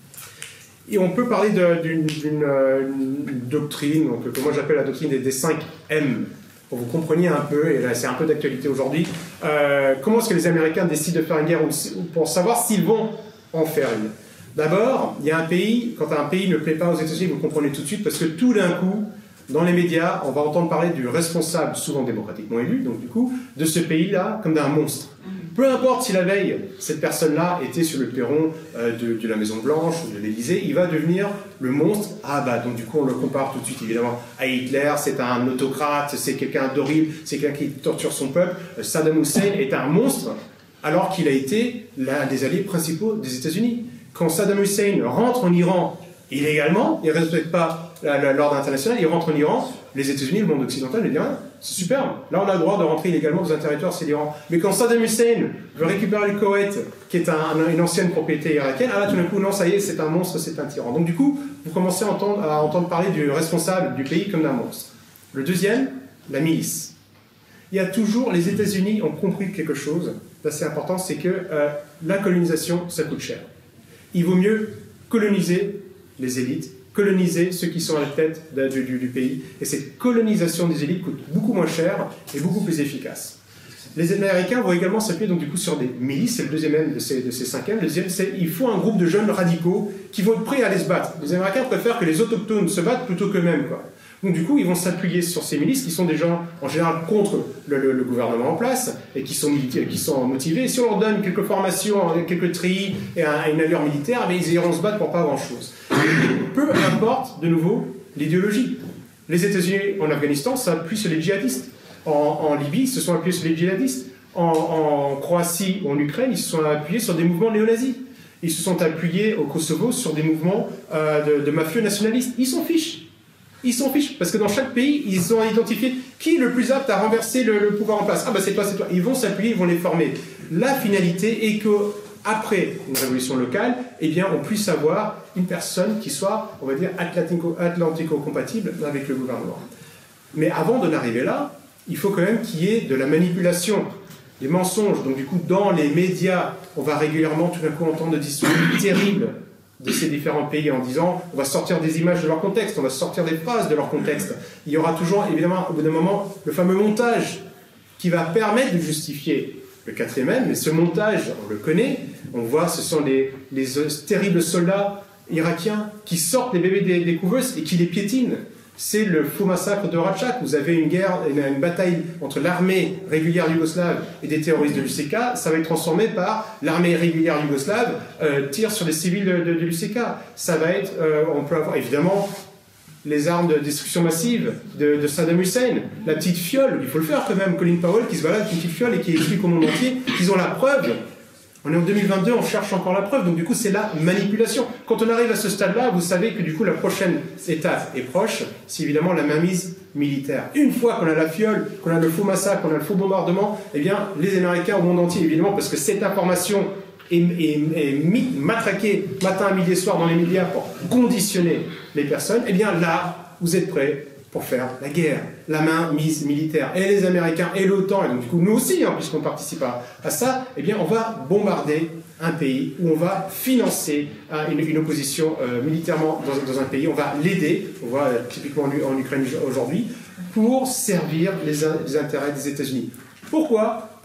Speaker 1: Et on peut parler d'une euh, doctrine, donc, que moi j'appelle la doctrine des, des cinq M, pour que vous compreniez un peu, et là c'est un peu d'actualité aujourd'hui, euh, comment est-ce que les Américains décident de faire une guerre ou, pour savoir s'ils vont en faire une. D'abord, il y a un pays, quand un pays ne plaît pas aux États-Unis, vous comprenez tout de suite, parce que tout d'un coup, dans les médias, on va entendre parler du responsable, souvent démocratiquement élu, donc du coup, de ce pays-là comme d'un monstre. Peu importe si la veille, cette personne-là était sur le perron euh, de, de la Maison-Blanche ou de l'Élysée, il va devenir le monstre. Ah bah, donc du coup, on le compare tout de suite, évidemment, à Hitler, c'est un autocrate, c'est quelqu'un d'horrible, c'est quelqu'un qui torture son peuple. Saddam Hussein est un monstre, alors qu'il a été l'un des alliés principaux des États-Unis. Quand Saddam Hussein rentre en Iran illégalement, il ne respecte pas l'ordre international, il rentre en Iran, les États-Unis, le monde occidental ne dit rien. C'est superbe. Là, on a le droit de rentrer illégalement dans un territoire, c'est l'Iran. Mais quand Saddam Hussein veut récupérer le Koweït, qui est un, une ancienne propriété irakienne, ah là, tout d'un coup, non, ça y est, c'est un monstre, c'est un tyran. Donc, du coup, vous commencez à entendre, à entendre parler du responsable du pays comme d'un monstre. Le deuxième, la milice. Il y a toujours, les États-Unis ont compris quelque chose d'assez important, c'est que euh, la colonisation, ça coûte cher. Il vaut mieux coloniser les élites, coloniser ceux qui sont à la tête de, du, du, du pays. Et cette colonisation des élites coûte beaucoup moins cher et beaucoup plus efficace. Les Américains vont également s'appuyer donc du coup sur des milices, c'est le deuxième M de ces, de ces cinq M. Le deuxième, c'est il faut un groupe de jeunes radicaux qui vont être prêts à aller se battre. Les Américains préfèrent que les autochtones se battent plutôt qu'eux-mêmes, quoi. Donc du coup, ils vont s'appuyer sur ces milices qui sont des gens en général contre le, le, le gouvernement en place et qui sont, qui sont motivés. Et si on leur donne quelques formations, quelques trilles et un, une allure militaire, mais ils iront se battre pour pas grand-chose. Peu importe, de nouveau, l'idéologie. Les États-Unis en Afghanistan s'appuient sur les djihadistes. En, en Libye, ils se sont appuyés sur les djihadistes. En, en Croatie ou en Ukraine, ils se sont appuyés sur des mouvements néo-nazis. Ils se sont appuyés au Kosovo sur des mouvements euh, de, de mafieux nationalistes. Ils s'en fichent. Ils s'en fichent, parce que dans chaque pays, ils ont identifié qui est le plus apte à renverser le, le pouvoir en place. Ah bah c'est toi, c'est toi. Ils vont s'appuyer, ils vont les former. La finalité est qu'après une révolution locale, eh bien, on puisse avoir une personne qui soit, on va dire, atlantico-compatible avec le gouvernement. Mais avant d'en arriver là, il faut quand même qu'il y ait de la manipulation, des mensonges. Donc du coup, dans les médias, on va régulièrement tout d'un coup entendre des histoires terribles de ces différents pays en disant on va sortir des images de leur contexte, on va sortir des phrases de leur contexte. Il y aura toujours, évidemment, au bout d'un moment, le fameux montage qui va permettre de justifier le quatrième M, mais ce montage, on le connaît, on voit, ce sont les, les terribles soldats irakiens qui sortent les bébés des, des couveuses et qui les piétinent. C'est le faux massacre de Ratchak. Vous avez une guerre, une, une bataille entre l'armée régulière yougoslave et des terroristes de l'U C K. Ça va être transformé par l'armée régulière yougoslave euh, tire sur des civils de, de, de l'U C K. Ça va être, euh, on peut avoir évidemment les armes de destruction massive de, de Saddam Hussein, la petite fiole. Il faut le faire quand même. Colin Powell qui se balade avec une petite fiole et qui explique au monde entier qu'ils ont la preuve. On est en deux mille vingt-deux, on cherche encore la preuve, donc du coup c'est la manipulation. Quand on arrive à ce stade-là, vous savez que du coup la prochaine étape est proche, c'est évidemment la mainmise militaire. Une fois qu'on a la fiole, qu'on a le faux massacre, qu'on a le faux bombardement, eh bien les Américains au monde entier, évidemment, parce que cette information est, est, est matraquée matin, midi et soir dans les médias pour conditionner les personnes, eh bien là, vous êtes prêts pour faire la guerre, la main mise militaire. Et les Américains et l'OTAN, et donc du coup nous aussi, hein, puisqu'on participe à, à ça, eh bien on va bombarder un pays où on va financer hein, une, une opposition euh, militairement dans, dans un pays, on va l'aider, on voit euh, typiquement en, en Ukraine aujourd'hui, pour servir les, les intérêts des États-Unis. Pourquoi ?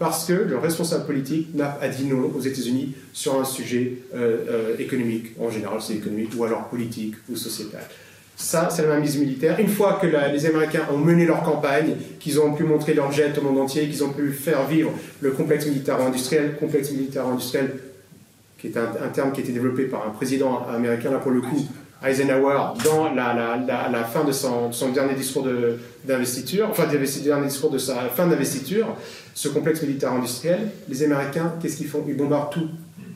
Speaker 1: parce que le responsable politique n'a a dit non aux États-Unis sur un sujet euh, euh, économique. En général, c'est économique, ou alors politique ou sociétal. Ça, c'est la mainmise militaire. Une fois que la, les Américains ont mené leur campagne, qu'ils ont pu montrer leur jet au monde entier, qu'ils ont pu faire vivre le complexe militaro-industriel, complexe militaro-industriel, qui est un, un terme qui a été développé par un président américain, là pour le coup, Eisenhower, dans la, la, la, la fin de son, son dernier discours d'investiture, enfin, dernier discours de sa fin d'investiture, ce complexe militaro-industriel, les Américains, qu'est-ce qu'ils font? Ils bombardent tout.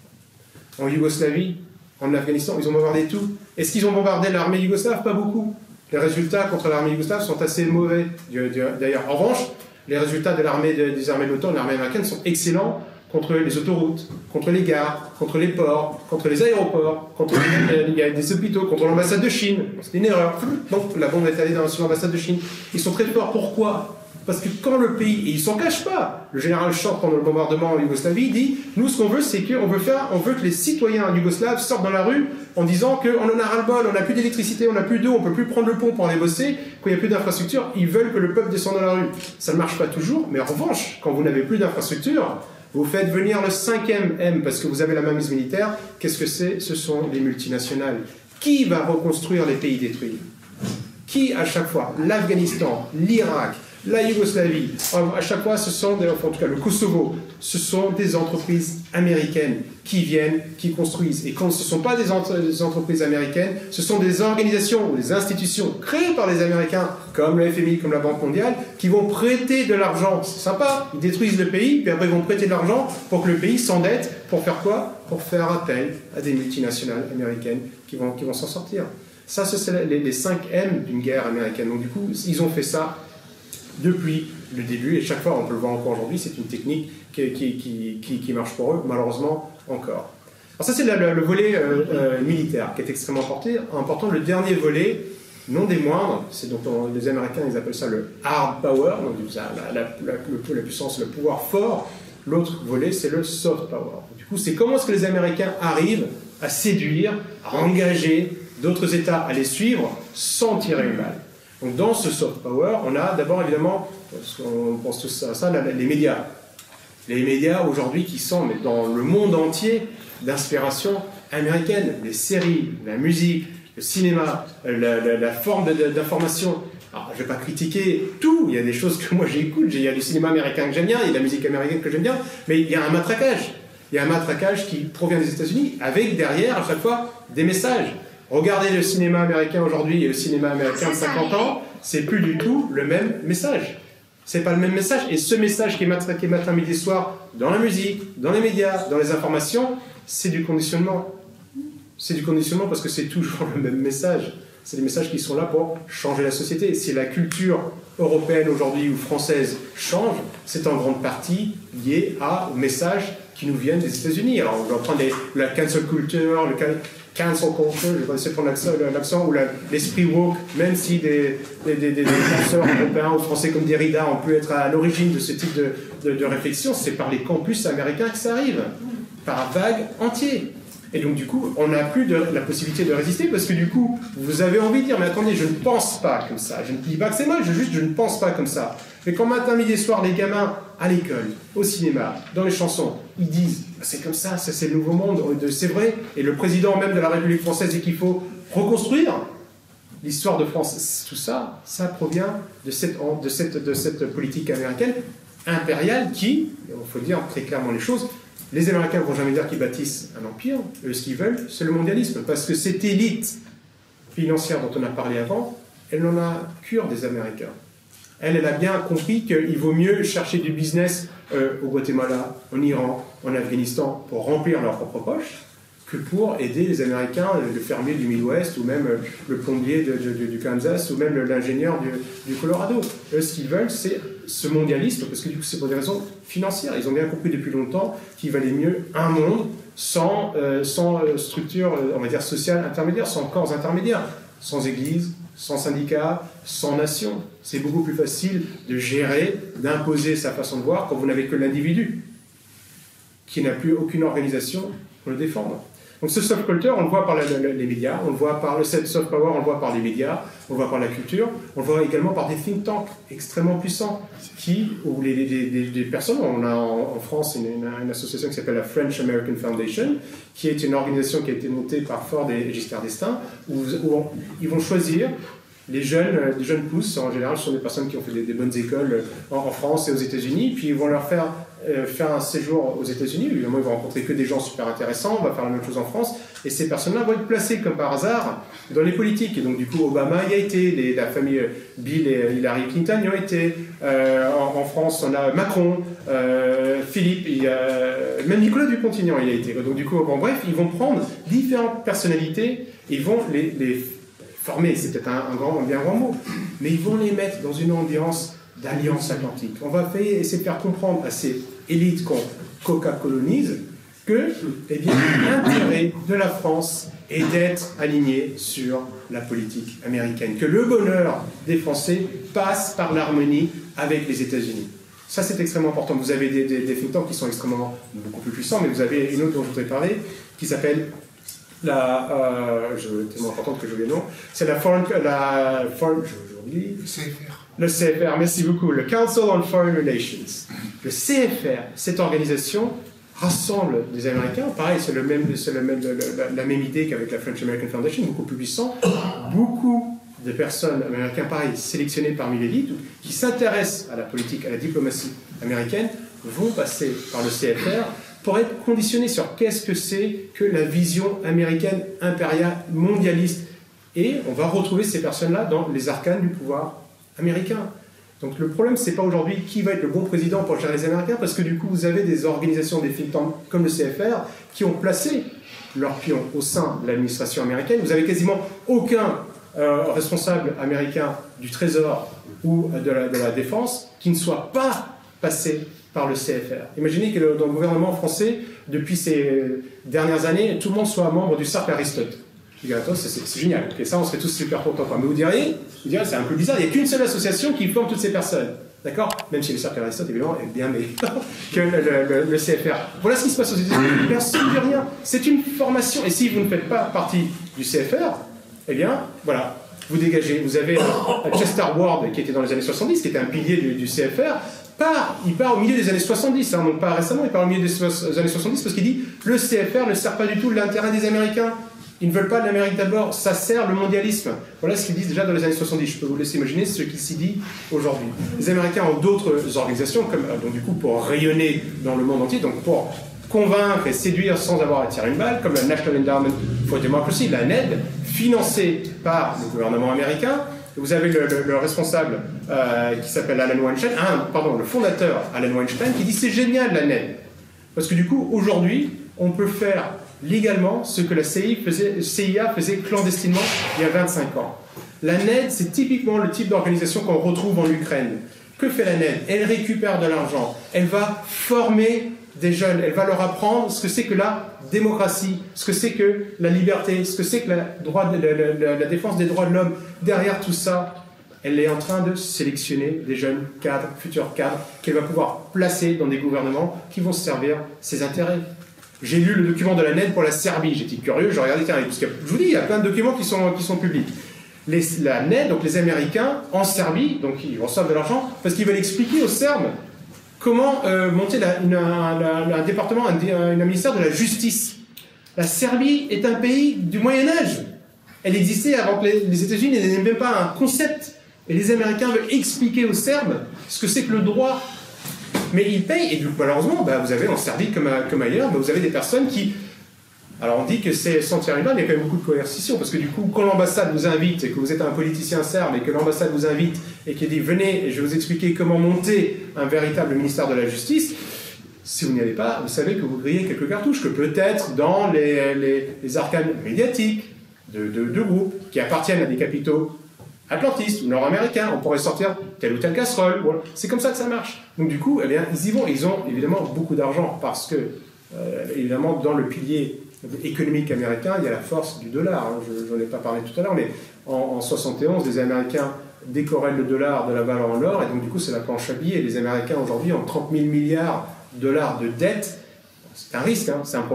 Speaker 1: En Yougoslavie, en Afghanistan, ils ont bombardé tout. Est-ce qu'ils ont bombardé l'armée yougoslave? Pas beaucoup. Les résultats contre l'armée yougoslave sont assez mauvais, d'ailleurs. En revanche, les résultats de l'armée des armées de l'OTAN, de l'armée américaine, sont excellents contre les autoroutes, contre les gares, contre les ports, contre les aéroports, contre les, les, les hôpitaux, contre l'ambassade de Chine. C'est une erreur. Donc la bombe est allée dans, sur l'ambassade de Chine. Ils sont très forts. Pourquoi? Parce que quand le pays, et ils s'en cachent pas, le général Short, pendant le bombardement en Yougoslavie, dit « Nous, ce qu'on veut, c'est qu'on veut faire, on veut que les citoyens yougoslaves sortent dans la rue en disant qu'on en a ras-le-bol, on n'a plus d'électricité, on n'a plus d'eau, on ne peut plus prendre le pont pour aller bosser, qu'il n'y a plus d'infrastructure. Ils veulent que le peuple descende dans la rue. » Ça ne marche pas toujours, mais en revanche, quand vous n'avez plus d'infrastructure, vous faites venir le cinquième M, parce que vous avez la mainmise militaire. Qu'est-ce que c'est? Ce sont les multinationales. Qui va reconstruire les pays détruits? Qui, à chaque fois? L'Afghanistan, l'Irak, la Yougoslavie, à chaque fois, ce sont, des, en tout cas le Kosovo, ce sont des entreprises américaines qui viennent, qui construisent. Et quand ce ne sont pas des, entre, des entreprises américaines, ce sont des organisations ou des institutions créées par les Américains, comme le F M I, comme la Banque mondiale, qui vont prêter de l'argent. C'est sympa, ils détruisent le pays, puis après ils vont prêter de l'argent pour que le pays s'endette. Pour faire quoi? Pour faire appel à des multinationales américaines qui vont, qui vont s'en sortir. Ça, c'est les, les cinq M d'une guerre américaine. Donc du coup, ils ont fait ça depuis le début, et chaque fois, on peut le voir encore aujourd'hui, c'est une technique qui, qui, qui, qui, qui marche pour eux, malheureusement, encore. Alors ça, c'est le, le, le volet euh, euh, militaire, qui est extrêmement porté, important. Le dernier volet, non des moindres, c'est donc on, les Américains, ils appellent ça le hard power, donc la, la, la, la, la puissance, le pouvoir fort. L'autre volet, c'est le soft power. Du coup, c'est comment est-ce que les Américains arrivent à séduire, à engager d'autres États à les suivre sans tirer une balle. Donc dans ce soft power, on a d'abord évidemment, parce qu'on pense tous à ça, les médias. Les médias aujourd'hui qui sont mais dans le monde entier d'inspiration américaine, les séries, la musique, le cinéma, la, la, la forme d'information. Alors je ne vais pas critiquer tout, il y a des choses que moi j'écoute, il y a du cinéma américain que j'aime bien, il y a de la musique américaine que j'aime bien, mais il y a un matraquage. Il y a un matraquage qui provient des États-Unis avec derrière à chaque fois des messages. Regardez le cinéma américain aujourd'hui et le cinéma américain de cinquante ans, c'est plus du tout le même message. C'est pas le même message. Et ce message qui est matraqué matin, midi, soir, dans la musique, dans les médias, dans les informations, c'est du conditionnement. C'est du conditionnement parce que c'est toujours le même message. C'est des messages qui sont là pour changer la société. Si la culture européenne aujourd'hui ou française change, c'est en grande partie lié à, aux messages qui nous viennent des États-Unis. Alors on va prendre les, la cancel culture, le cancel culture, je vais essayer de prendre l'accent, ou l'esprit woke, même si des, des, des, des penseurs européens ou français comme Derrida ont pu être à l'origine de ce type de, de, de réflexion, c'est par les campus américains que ça arrive, par vagues entières. Et donc du coup, on n'a plus de, la possibilité de résister parce que du coup, vous avez envie de dire, mais attendez, je ne pense pas comme ça. Je ne dis pas que c'est mal, je juste, je ne pense pas comme ça. Mais quand matin, midi et soir, les gamins, à l'école, au cinéma, dans les chansons, ils disent, c'est comme ça, ça c'est le nouveau monde, c'est vrai. Et le président même de la République française dit qu'il faut reconstruire l'histoire de France. Tout ça, ça provient de cette, de cette, de cette politique américaine impériale qui, il faut dire très clairement les choses, les Américains ne vont jamais dire qu'ils bâtissent un empire. Eux, ce qu'ils veulent, c'est le mondialisme. Parce que cette élite financière dont on a parlé avant, elle en a cure des Américains. Elle, elle a bien compris qu'il vaut mieux chercher du business euh, au Guatemala, en Iran, en Afghanistan, pour remplir leur propre poche, que pour aider les Américains, le fermier du Midwest, ou même le plombier de, de, de, du Kansas, ou même l'ingénieur du, du Colorado. Eux, ce qu'ils veulent, c'est ce mondialisme, parce que du coup, c'est pour des raisons financières. Ils ont bien compris depuis longtemps qu'il valait mieux un monde sans, euh, sans structure, on va dire, sociale intermédiaire, sans corps intermédiaires, sans église, sans syndicat, sans nation. C'est beaucoup plus facile de gérer, d'imposer sa façon de voir quand vous n'avez que l'individu, qui n'a plus aucune organisation pour le défendre. Donc ce soft culture, on le voit par la, la, les médias, on le voit par le soft power, on le voit par les médias, on le voit par la culture, on le voit également par des think tanks extrêmement puissants, qui, où les, les, les, les personnes, on a en, en France une, une, une association qui s'appelle la French American Foundation, qui est une organisation qui a été montée par Ford et Giscard d'Estaing, où, où on, ils vont choisir les jeunes, les jeunes pousses, en général, ce sont des personnes qui ont fait des, des bonnes écoles en, en France et aux États-Unis, puis ils vont leur faire euh, faire un séjour aux États-Unis. Évidemment, ils vont rencontrer que des gens super intéressants. On va faire la même chose en France, et ces personnes-là vont être placées comme par hasard dans les politiques. Et donc, du coup, Obama y a été, les, la famille Bill et Hillary Clinton y ont été. Euh, en, en France, on a Macron, euh, Philippe, il y a, même Nicolas Dupont-Aignan y a été. Donc, du coup, bon, bref, ils vont prendre différentes personnalités, ils vont les, les former, c'est peut-être un, un, grand, un bien grand mot, mais ils vont les mettre dans une ambiance d'alliance atlantique. On va faire, essayer de faire comprendre à ces élites qu'on coca-colonise que eh bien, l'intérêt de la France est d'être aligné sur la politique américaine, que le bonheur des Français passe par l'harmonie avec les États-Unis. Ça, c'est extrêmement important. Vous avez des, des, des think tanks qui sont extrêmement beaucoup plus puissants, mais vous avez une autre dont je voudrais parler, qui s'appelle la, euh, je, tellement importante que j'ai oublié le nom, c'est la Foreign, la Foreign, j'oublie,
Speaker 2: le C F R.
Speaker 1: Le C F R, merci beaucoup, le Council on Foreign Relations. Le C F R, cette organisation rassemble des Américains, pareil, c'est le même, c'est le même, la, la même idée qu'avec la French American Foundation, beaucoup plus puissant, beaucoup de personnes américaines, pareil, sélectionnées parmi l'élite, qui s'intéressent à la politique, à la diplomatie américaine, vont passer par le C F R pour être conditionnés sur qu'est-ce que c'est que la vision américaine impériale, mondialiste. Et on va retrouver ces personnes-là dans les arcanes du pouvoir américain. Donc le problème, c'est pas aujourd'hui qui va être le bon président pour gérer les Américains, parce que du coup, vous avez des organisations, des think tanks comme le C F R, qui ont placé leurs pions au sein de l'administration américaine. Vous avez quasiment aucun euh, responsable américain du Trésor ou de la, de la Défense qui ne soit pas passé par le C F R. Imaginez que le, dans le gouvernement français, depuis ces dernières années, tout le monde soit membre du cercle Aristote. Je dis, attends, c'est génial. Et ça, on serait tous super contents. Mais vous diriez, vous diriez, c'est un peu bizarre. Il n'y a qu'une seule association qui forme toutes ces personnes. D'accord? Même si le cercle Aristote, évidemment, est bien meilleur que le, le, le C F R. Voilà ce qui se passe aux États-Unis. Personne ne dit rien. C'est une formation. Et si vous ne faites pas partie du C F R, eh bien, voilà, vous dégagez. Vous avez euh, Chester Ward, qui était dans les années soixante-dix, qui était un pilier du, du C F R. Part, il part au milieu des années soixante-dix, hein, donc pas récemment, il part au milieu des so années soixante-dix parce qu'il dit le C F R ne sert pas du tout l'intérêt des Américains. Ils ne veulent pas de l'Amérique d'abord, ça sert le mondialisme. Voilà ce qu'ils disent déjà dans les années soixante-dix. Je peux vous laisser imaginer ce qu'il s'y dit aujourd'hui. Les Américains ont d'autres organisations, comme, donc du coup pour rayonner dans le monde entier, donc pour convaincre et séduire sans avoir à tirer une balle, comme la National Endowment for Democracy, la N E D, financée par le gouvernement américain. Vous avez le, le, le responsable euh, qui s'appelle Alan Weinstein, ah, pardon, le fondateur Alan Weinstein, qui dit c'est génial la N E D. Parce que du coup, aujourd'hui, on peut faire légalement ce que la C I A faisait clandestinement il y a vingt-cinq ans. La N E D, c'est typiquement le type d'organisation qu'on retrouve en Ukraine. Que fait la N E D? Elle récupère de l'argent, elle va former des jeunes, elle va leur apprendre ce que c'est que la démocratie, ce que c'est que la liberté, ce que c'est que la, droit de, la, la, la défense des droits de l'homme. Derrière tout ça, elle est en train de sélectionner des jeunes cadres, futurs cadres, qu'elle va pouvoir placer dans des gouvernements qui vont servir ses intérêts. J'ai lu le document de la N E D pour la Serbie, j'étais curieux, j'ai regardé, tiens, parce que je vous dis, il y a plein de documents qui sont, qui sont publics. Les, la N E D, donc les Américains, en Serbie, donc ils reçoivent de l'argent, parce qu'ils veulent expliquer aux Serbes comment euh, monter la, une, un, un, un département, un, un ministère de la justice. La Serbie est un pays du Moyen-Âge. Elle existait avant que les, les États-Unis n'aient même pas un concept. Et les Américains veulent expliquer aux Serbes ce que c'est que le droit. Mais ils payent, et malheureusement, bah, vous avez en Serbie comme, à, comme ailleurs, bah, vous avez des personnes qui... Alors on dit que c'est sans tirer une balle, mais il y a quand même beaucoup de coercition, parce que du coup, quand l'ambassade vous invite, et que vous êtes un politicien serbe, et que l'ambassade vous invite, et qu'il dit « Venez, et je vais vous expliquer comment monter un véritable ministère de la Justice », si vous n'y allez pas, vous savez que vous grillez quelques cartouches, que peut-être dans les, les, les arcanes médiatiques de, de, de groupes qui appartiennent à des capitaux atlantistes ou nord-américains, on pourrait sortir telle ou telle casserole. Voilà. C'est comme ça que ça marche. Donc du coup, eh bien, ils y vont. Ils ont évidemment beaucoup d'argent parce que, euh, évidemment, dans le pilier économique américain, il y a la force du dollar. Hein. Je n'en ai pas parlé tout à l'heure, mais en, en soixante et onze, les Américains décorrèlent le dollar de la valeur en or, et donc du coup, c'est la planche à billets. Les Américains, aujourd'hui, ont trente mille milliards de dollars de dette. C'est un risque, hein, c'est un problème.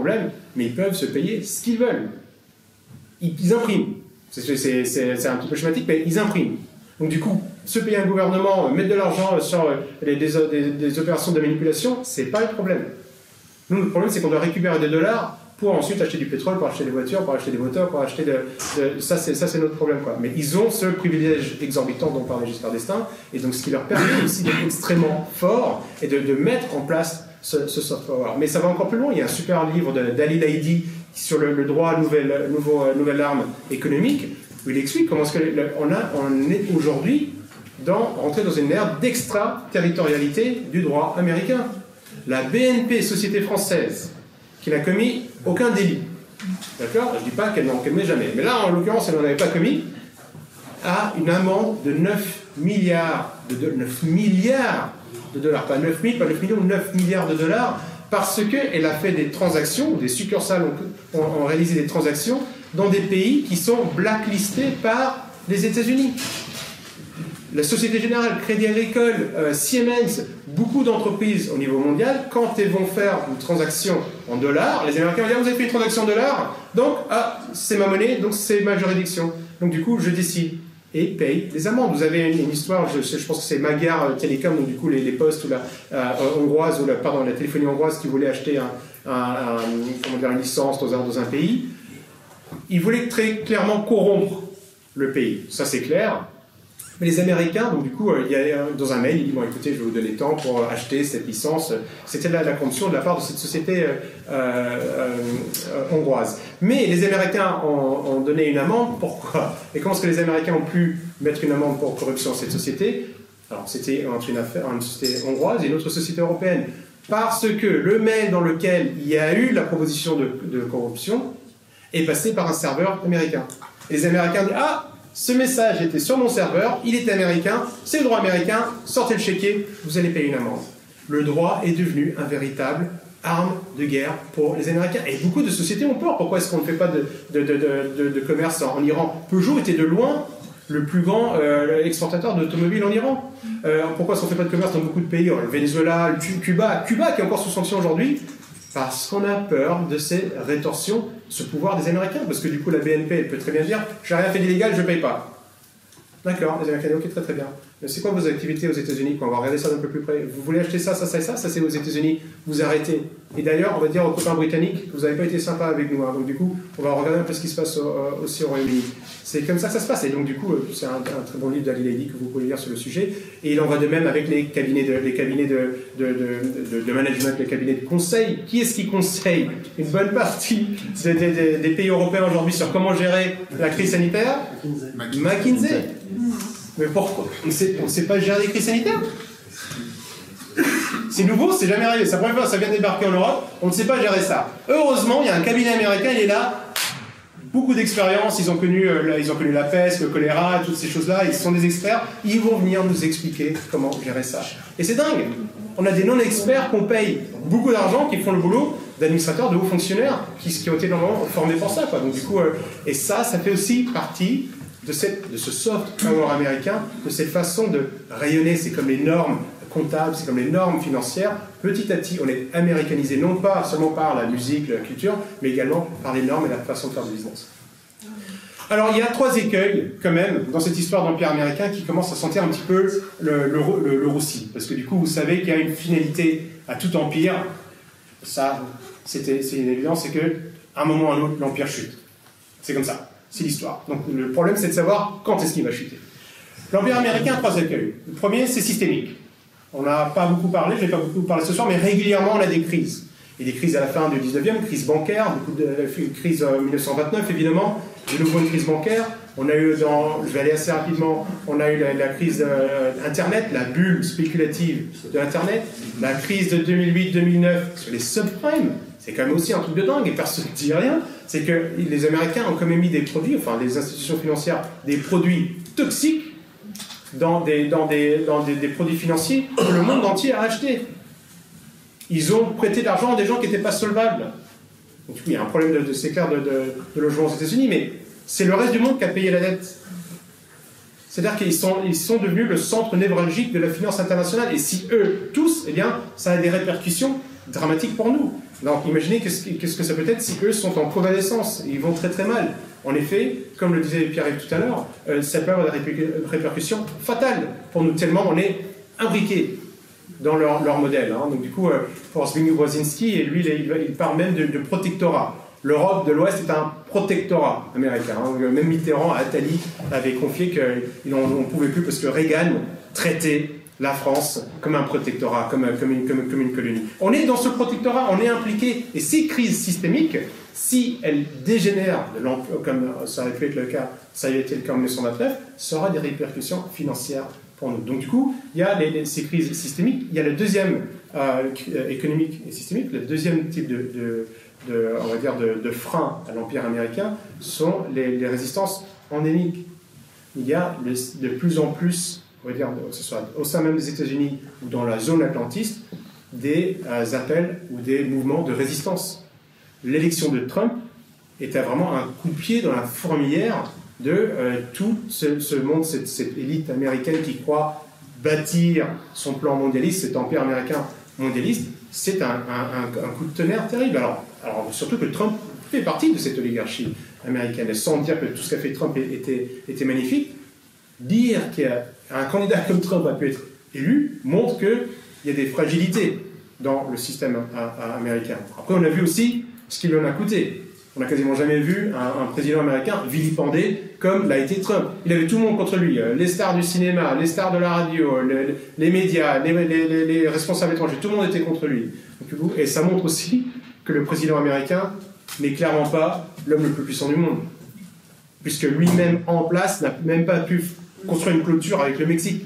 Speaker 1: mais ils peuvent se payer ce qu'ils veulent. Ils, ils impriment. C'est un petit peu schématique, mais ils impriment. Donc du coup, se payer un gouvernement, mettre de l'argent sur les, des, des, des opérations de manipulation, c'est pas le problème. Nous, le problème, c'est qu'on doit récupérer des dollars pour ensuite acheter du pétrole, pour acheter des voitures, pour acheter des moteurs, pour acheter de... de ça, c'est notre problème, quoi. Mais ils ont ce privilège exorbitant dont parlait Giscard d'Estaing, et donc ce qui leur permet aussi d'être extrêmement forts et de, de mettre en place ce, ce soft power. Mais ça va encore plus loin. Il y a un super livre d'Ali Laïdi sur le, le droit à nouvelle, nouveau, nouvelle arme économique, où il explique comment est-ce qu'on on est aujourd'hui dans, rentré dans une ère d'extraterritorialité du droit américain. La B N P, société française, qui n'a commis aucun délit. D'accord? Je ne dis pas qu'elle n'en commet jamais. Mais là, en l'occurrence, elle n'en avait pas commis, a une amende de neuf milliards de, de neuf milliards de dollars. Pas neuf mille, pas neuf millions, neuf milliards de dollars, parce qu'elle a fait des transactions, des succursales ont, ont, ont réalisé des transactions dans des pays qui sont blacklistés par les États-Unis. La Société Générale, Crédit Agricole, euh, Siemens, beaucoup d'entreprises au niveau mondial, quand elles vont faire une transaction en dollars, les Américains vont dire « vous avez fait une transaction en dollars, donc ah, c'est ma monnaie, donc c'est ma juridiction. Donc du coup, je décide. » Et paye des amendes. Vous avez une, une histoire, je, je pense que c'est Magyar euh, Telecom, donc du coup les, les postes ou la euh, hongroise, ou la, pardon, la téléphonie hongroise qui voulait acheter un, un, un, comment dire, une licence dans un, dans un pays. Ils voulaient très clairement corrompre le pays. Ça c'est clair. Mais les Américains, donc du coup, euh, il y a, dans un mail, il dit « bon, écoutez, je vais vous donner temps pour acheter cette licence. » C'était la, la condition de la part de cette société euh, euh, euh, hongroise. Mais les Américains ont, ont donné une amende. Pourquoi? Et comment est-ce que les Américains ont pu mettre une amende pour corruption à cette société? Alors, c'était entre une, affaire, une société hongroise et une autre société européenne. Parce que le mail dans lequel il y a eu la proposition de, de corruption est passé par un serveur américain. Et les Américains disent « ah, ce message était sur mon serveur, il était américain, c'est le droit américain, sortez le chéquier, vous allez payer une amende. » Le droit est devenu un véritable arme de guerre pour les Américains. Et beaucoup de sociétés ont peur. Pourquoi est-ce qu'on ne fait pas de, de, de, de, de commerce en Iran? Peugeot était de loin le plus grand euh, exportateur d'automobiles en Iran. Euh, pourquoi est-ce qu'on ne fait pas de commerce dans beaucoup de pays? Le Venezuela, le Cuba, Cuba qui est encore sous sanction aujourd'hui, parce qu'on a peur de ces rétorsions, ce pouvoir des Américains. Parce que du coup, la B N P, elle peut très bien dire « j'ai rien fait d'illégal, je ne paye pas ». D'accord, les Américains disent « ok, très très bien ». Mais c'est quoi vos activités aux États-Unis? On va regarder ça d'un peu plus près. Vous voulez acheter ça, ça, ça et ça, ça c'est aux États-Unis, vous arrêtez. Et d'ailleurs, on va dire aux copains britanniques, vous n'avez pas été sympa avec nous. Hein. Donc du coup, on va regarder un peu ce qui se passe au, euh, aussi au Royaume-Uni. C'est comme ça que ça se passe. Et donc du coup, c'est un, un très bon livre d'Ali Laïdi que vous pouvez lire sur le sujet. Et il en va de même avec les cabinets de, les cabinets de, de, de, de, de management, les cabinets de conseil. Qui est-ce qui conseille une bonne partie des, des, des pays européens aujourd'hui sur comment gérer la crise sanitaire? McKinsey. McKinsey. Mais pourquoi? On ne sait pas gérer les crises sanitaires? C'est nouveau, c'est jamais arrivé. C'est la première fois que ça vient de débarquer en Europe, on ne sait pas gérer ça. Heureusement, il y a un cabinet américain, il est là, beaucoup d'expérience, ils ont connu, euh, ils ont connu la peste, le choléra, toutes ces choses-là, ils sont des experts, ils vont venir nous expliquer comment gérer ça. Et c'est dingue. On a des non-experts qu'on paye beaucoup d'argent, qui font le boulot d'administrateurs, de hauts fonctionnaires, qui, qui ont été normalement formés pour ça, quoi. Donc du coup, euh, et ça, ça fait aussi partie de, cette, de ce soft power américain, de cette façon de rayonner. C'est comme les normes comptables, c'est comme les normes financières. Petit à petit, on est américanisé, non pas seulement par la musique, la culture, mais également par les normes et la façon de faire du business. Alors, il y a trois écueils, quand même, dans cette histoire d'empire américain qui commencent à sentir un petit peu le, le, le, le roussi. Parce que du coup, vous savez qu'il y a une finalité à tout empire. Ça, c'est une évidence, c'est qu'à un moment ou à un autre, l'empire chute. C'est comme ça. C'est l'histoire. Donc le problème, c'est de savoir quand est-ce qu'il va chuter. L'empire américain a trois écueils. Le premier, c'est systémique. On n'a pas beaucoup parlé, je n'ai pas beaucoup parlé ce soir, mais régulièrement, on a des crises. Il y a des crises à la fin du dix-neuvième, crise bancaire, beaucoup de crise en mille neuf cent vingt-neuf, évidemment, de nouveau une crise bancaire. On a eu, dans, je vais aller assez rapidement, on a eu la, la crise euh, Internet, la bulle spéculative de Internet, la crise de deux mille huit deux mille neuf sur les subprimes. C'est quand même aussi un truc de dingue et personne ne dit rien. C'est que les Américains ont quand même mis des produits, enfin les institutions financières, des produits toxiques dans des, dans des, dans des, des produits financiers que le monde entier a achetés. Ils ont prêté de l'argent à des gens qui n'étaient pas solvables. Donc il y a un problème de, de, c'est clair de, de, de logement aux États-Unis, mais c'est le reste du monde qui a payé la dette. C'est-à-dire qu'ils sont, ils sont devenus le centre névralgique de la finance internationale. Et si eux, tous, eh bien, ça a des répercussions dramatiques pour nous. Donc imaginez qu'est-ce qu'est-ce que ça peut être si eux sont en convalescence, ils vont très très mal. En effet, comme le disait Pierre-Yves tout à l'heure, euh, ça peut avoir des répercussions fatales pour nous, tellement on est imbriqués dans leur, leur modèle. Hein. Donc du coup, euh, pour Zbigniew Brzezinski, et lui, il, il parle même de, de protectorat. L'Europe de l'Ouest est un protectorat américain. Hein. Même Mitterrand, à Attali, avait confié qu'on n'en pouvait plus parce que Reagan traitait la France comme un protectorat, comme, comme, une, comme, comme une colonie. On est dans ce protectorat, on est impliqué, et ces crises systémiques, si elles dégénèrent, comme ça aurait pu être le cas, ça a été le cas en mille neuf cent vingt-neuf, ça aura des répercussions financières pour nous. Donc du coup, il y a les, les, ces crises systémiques, il y a le deuxième euh, économique et systémique, le deuxième type de, de, de on va dire de, de frein à l'empire américain sont les, les résistances endémiques. Il y a les, de plus en plus, on va dire, que ce soit au sein même des États-Unis ou dans la zone atlantiste, des euh, appels ou des mouvements de résistance. L'élection de Trump était vraiment un coup de pied dans la fourmilière de euh, tout ce, ce monde, cette, cette élite américaine qui croit bâtir son plan mondialiste, cet empire américain mondialiste. C'est un, un, un, un coup de tonnerre terrible. Alors, alors, surtout que Trump fait partie de cette oligarchie américaine. Et sans dire que tout ce qu'a fait Trump était, était magnifique, dire qu'un candidat comme Trump a pu être élu montre qu'il y a des fragilités dans le système américain. Après, on a vu aussi ce qu'il en a coûté. On n'a quasiment jamais vu un, un président américain vilipendé comme l'a été Trump. Il avait tout le monde contre lui. Les stars du cinéma, les stars de la radio, les, les médias, les, les, les, les responsables étrangers, tout le monde était contre lui. Donc, et ça montre aussi que le président américain n'est clairement pas l'homme le plus puissant du monde. Puisque lui-même, en place, n'a même pas pu construire une clôture avec le Mexique.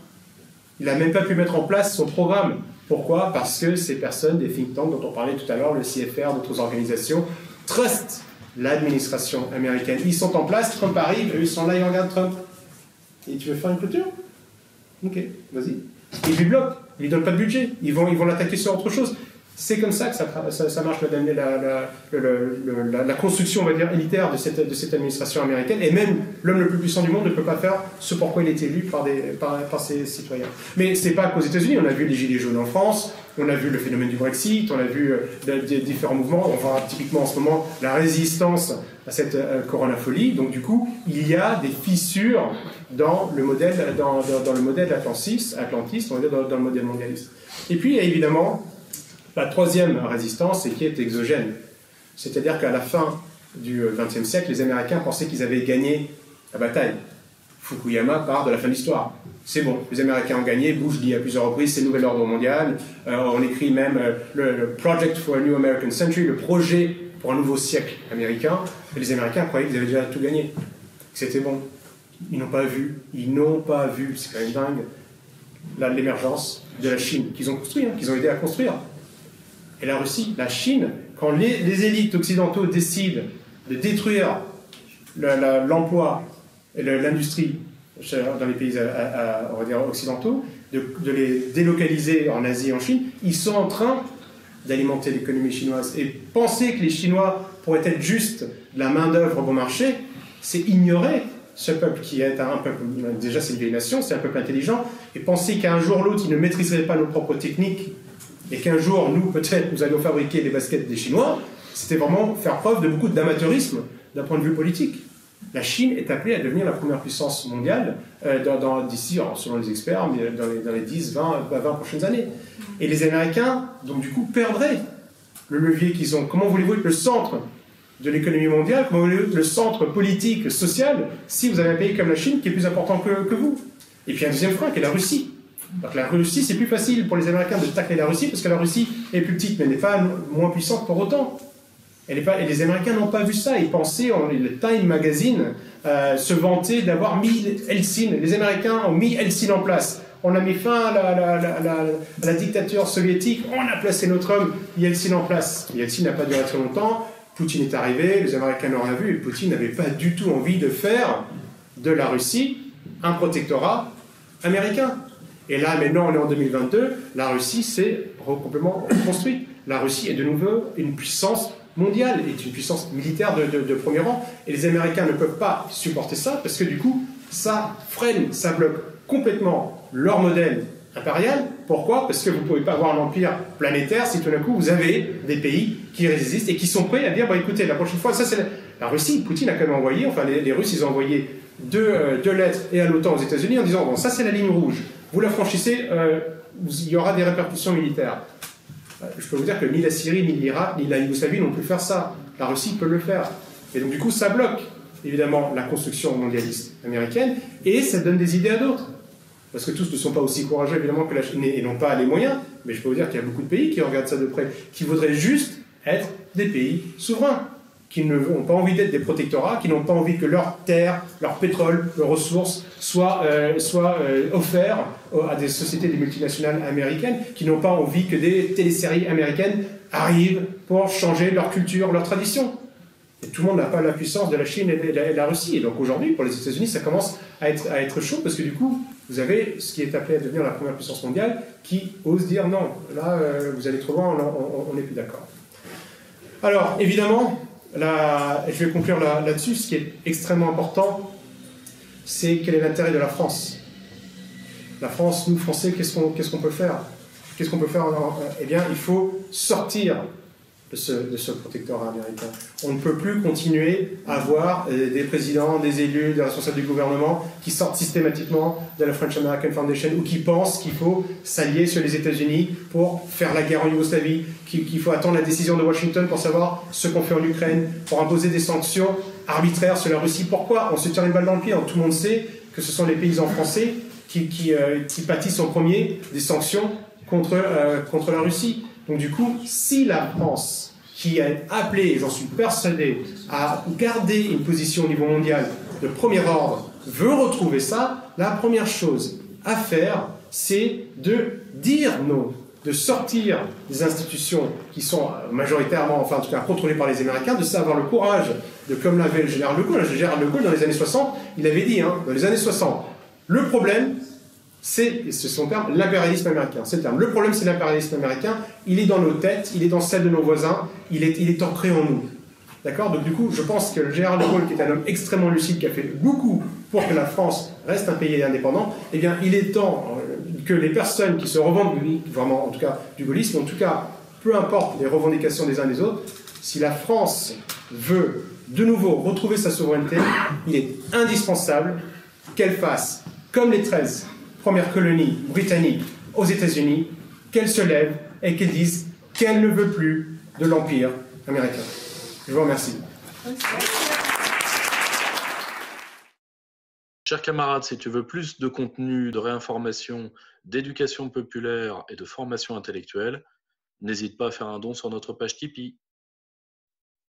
Speaker 1: Il n'a même pas pu mettre en place son programme. Pourquoi ? Parce que ces personnes, des think tanks dont on parlait tout à l'heure, le C F R, d'autres organisations, trustent l'administration américaine. Ils sont en place, Trump arrive, eux ils sont là, ils regardent Trump. Et tu veux faire une clôture ? Ok, vas-y. Ils lui bloquent, ils ne donnent pas de budget, ils vont ils vont l'attaquer sur autre chose. C'est comme ça que ça, ça, ça marche la, la, la, la, la construction, on va dire, élitaire de cette, de cette administration américaine. Et même l'homme le plus puissant du monde ne peut pas faire ce pourquoi il a été élu par, des, par, par ses citoyens. Mais ce n'est pas qu'aux États-Unis. On a vu les gilets jaunes en France, on a vu le phénomène du Brexit, on a vu euh, des différents mouvements. On voit typiquement en ce moment la résistance à cette euh, coronafolie. Donc du coup, il y a des fissures dans le modèle, dans, dans, dans le modèle atlantiste, atlantiste, on va dire dans, dans le modèle mondialiste. Et puis, il y a évidemment la troisième résistance, c'est qui est exogène. C'est-à-dire qu'à la fin du vingtième siècle, les Américains pensaient qu'ils avaient gagné la bataille. Fukuyama part de la fin de l'histoire. C'est bon, les Américains ont gagné, Bush dit à plusieurs reprises, c'est le nouvel ordre mondial. Euh, on écrit même euh, le, le Project for a New American Century, le projet pour un nouveau siècle américain. Et les Américains croyaient qu'ils avaient déjà tout gagné. C'était bon. Ils n'ont pas vu, ils n'ont pas vu, c'est quand même dingue, l'émergence de la Chine, qu'ils ont construit, hein, qu'ils ont aidé à construire. Et la Russie, la Chine, quand les, les élites occidentaux décident de détruire l'emploi et l'industrie dans les pays à, à, on va dire occidentaux, de, de les délocaliser en Asie et en Chine, ils sont en train d'alimenter l'économie chinoise. Et penser que les Chinois pourraient être juste de la main-d'œuvre bon marché, c'est ignorer ce peuple qui est un peuple, déjà c'est une vieille nation, c'est un peuple intelligent, et penser qu'un jour ou l'autre, ils ne maîtriseraient pas nos propres techniques et qu'un jour, nous, peut-être, nous allions fabriquer les baskets des Chinois, c'était vraiment faire preuve de beaucoup d'amateurisme d'un point de vue politique. La Chine est appelée à devenir la première puissance mondiale euh, dans, dans, d'ici, selon les experts, mais dans les, dans les dix, vingt, vingt prochaines années. Et les Américains, donc du coup, perdraient le levier qu'ils ont. Comment voulez-vous être le centre de l'économie mondiale, comment voulez-vous être le centre politique, social, si vous avez un pays comme la Chine qui est plus important que, que vous ? Et puis un deuxième frein qui est la Russie. Donc la Russie, c'est plus facile pour les Américains de tacler la Russie parce que la Russie est plus petite, mais elle n'est pas moins puissante pour autant. Elle est pas, et les Américains n'ont pas vu ça. Ils pensaient, on, le Time Magazine euh, se vantait d'avoir mis Helsinki. Les Américains ont mis Helsinki en place. On a mis fin à la, la, la, la, la dictature soviétique. On a placé notre homme Yeltsin en place. Yeltsin n'a pas duré très longtemps. Poutine est arrivé. Les Américains n'ont rien vu. Et Poutine n'avait pas du tout envie de faire de la Russie un protectorat américain. Et là, maintenant, on est en deux mille vingt-deux, la Russie s'est complètement reconstruite. La Russie est de nouveau une puissance mondiale, est une puissance militaire de, de, de premier rang. Et les Américains ne peuvent pas supporter ça, parce que du coup, ça freine, ça bloque complètement leur modèle impériale. Pourquoi? Parce que vous ne pouvez pas avoir un empire planétaire si tout d'un coup vous avez des pays qui résistent et qui sont prêts à dire bah, écoutez, la prochaine fois, ça c'est la... la Russie, Poutine a quand même envoyé, enfin les, les Russes ils ont envoyé deux, euh, deux lettres et à l'OTAN aux États-Unis en disant bon, ça c'est la ligne rouge, vous la franchissez, euh, il y aura des répercussions militaires. Je peux vous dire que ni la Syrie, ni l'Irak, ni la Yougoslavie n'ont pu faire ça. La Russie peut le faire. Et donc du coup, ça bloque évidemment la construction mondialiste américaine et ça donne des idées à d'autres. Parce que tous ne sont pas aussi courageux évidemment que la Chine et n'ont pas les moyens. Mais je peux vous dire qu'il y a beaucoup de pays qui regardent ça de près, qui voudraient juste être des pays souverains, qui n'ont pas envie d'être des protectorats, qui n'ont pas envie que leur terre, leur pétrole, leurs ressources soient, euh, soient euh, offerts à des sociétés, des multinationales américaines, qui n'ont pas envie que des téléséries américaines arrivent pour changer leur culture, leur tradition. Et tout le monde n'a pas la puissance de la Chine et de la, et de la Russie. Et donc aujourd'hui, pour les États-Unis, ça commence à être, à être chaud, parce que du coup, vous avez ce qui est appelé à devenir la première puissance mondiale, qui ose dire non, là, euh, vous allez trop loin, on n'est plus d'accord. Alors, évidemment, là, je vais conclure là, là-dessus, ce qui est extrêmement important, c'est quel est l'intérêt de la France. La France, nous, Français, qu'est-ce qu'on qu'est-ce qu'on peut faire? Qu'est-ce qu'on peut faire? Eh bien, il faut sortir de ce, de ce protectorat américain. On ne peut plus continuer à avoir des présidents, des élus, des responsables du gouvernement qui sortent systématiquement de la French American Foundation ou qui pensent qu'il faut s'allier sur les États-Unis pour faire la guerre en Yougoslavie, qu'il faut attendre la décision de Washington pour savoir ce qu'on fait en Ukraine, pour imposer des sanctions arbitraires sur la Russie. Pourquoi? On se tire une balle dans le pied. Tout le monde sait que ce sont les paysans français qui, qui, euh, qui pâtissent en premier des sanctions contre, euh, contre la Russie. Donc du coup, si la France, qui est appelée, j'en suis persuadé, à garder une position au niveau mondial de premier ordre, veut retrouver ça, la première chose à faire, c'est de dire non, de sortir des institutions qui sont majoritairement, enfin en tout cas contrôlées par les Américains, de savoir le courage de, comme l'avait le général de Gaulle, le général de Gaulle dans les années soixante, il avait dit, hein, dans les années soixante, le problème, c'est, et c'est son terme, l'impérialisme américain. C'est le terme. Le problème, c'est l'impérialisme américain. Il est dans nos têtes, il est dans celles de nos voisins, il est, il est ancré en nous. D'accord? Donc du coup, je pense que le général de Gaulle, qui est un homme extrêmement lucide, qui a fait beaucoup pour que la France reste un pays indépendant, eh bien, il est temps que les personnes qui se revendent, vraiment, en tout cas, du gaullisme, en tout cas, peu importe les revendications des uns des autres, si la France veut de nouveau retrouver sa souveraineté, il est indispensable qu'elle fasse comme les treize premières colonies britanniques aux États-Unis, qu'elle se lève et qu'elle dise qu'elle ne veut plus de l'Empire américain. Je vous remercie.
Speaker 2: Chers camarades, si tu veux plus de contenu, de réinformation, d'éducation populaire et de formation intellectuelle, n'hésite pas à faire un don sur notre page Tipeee.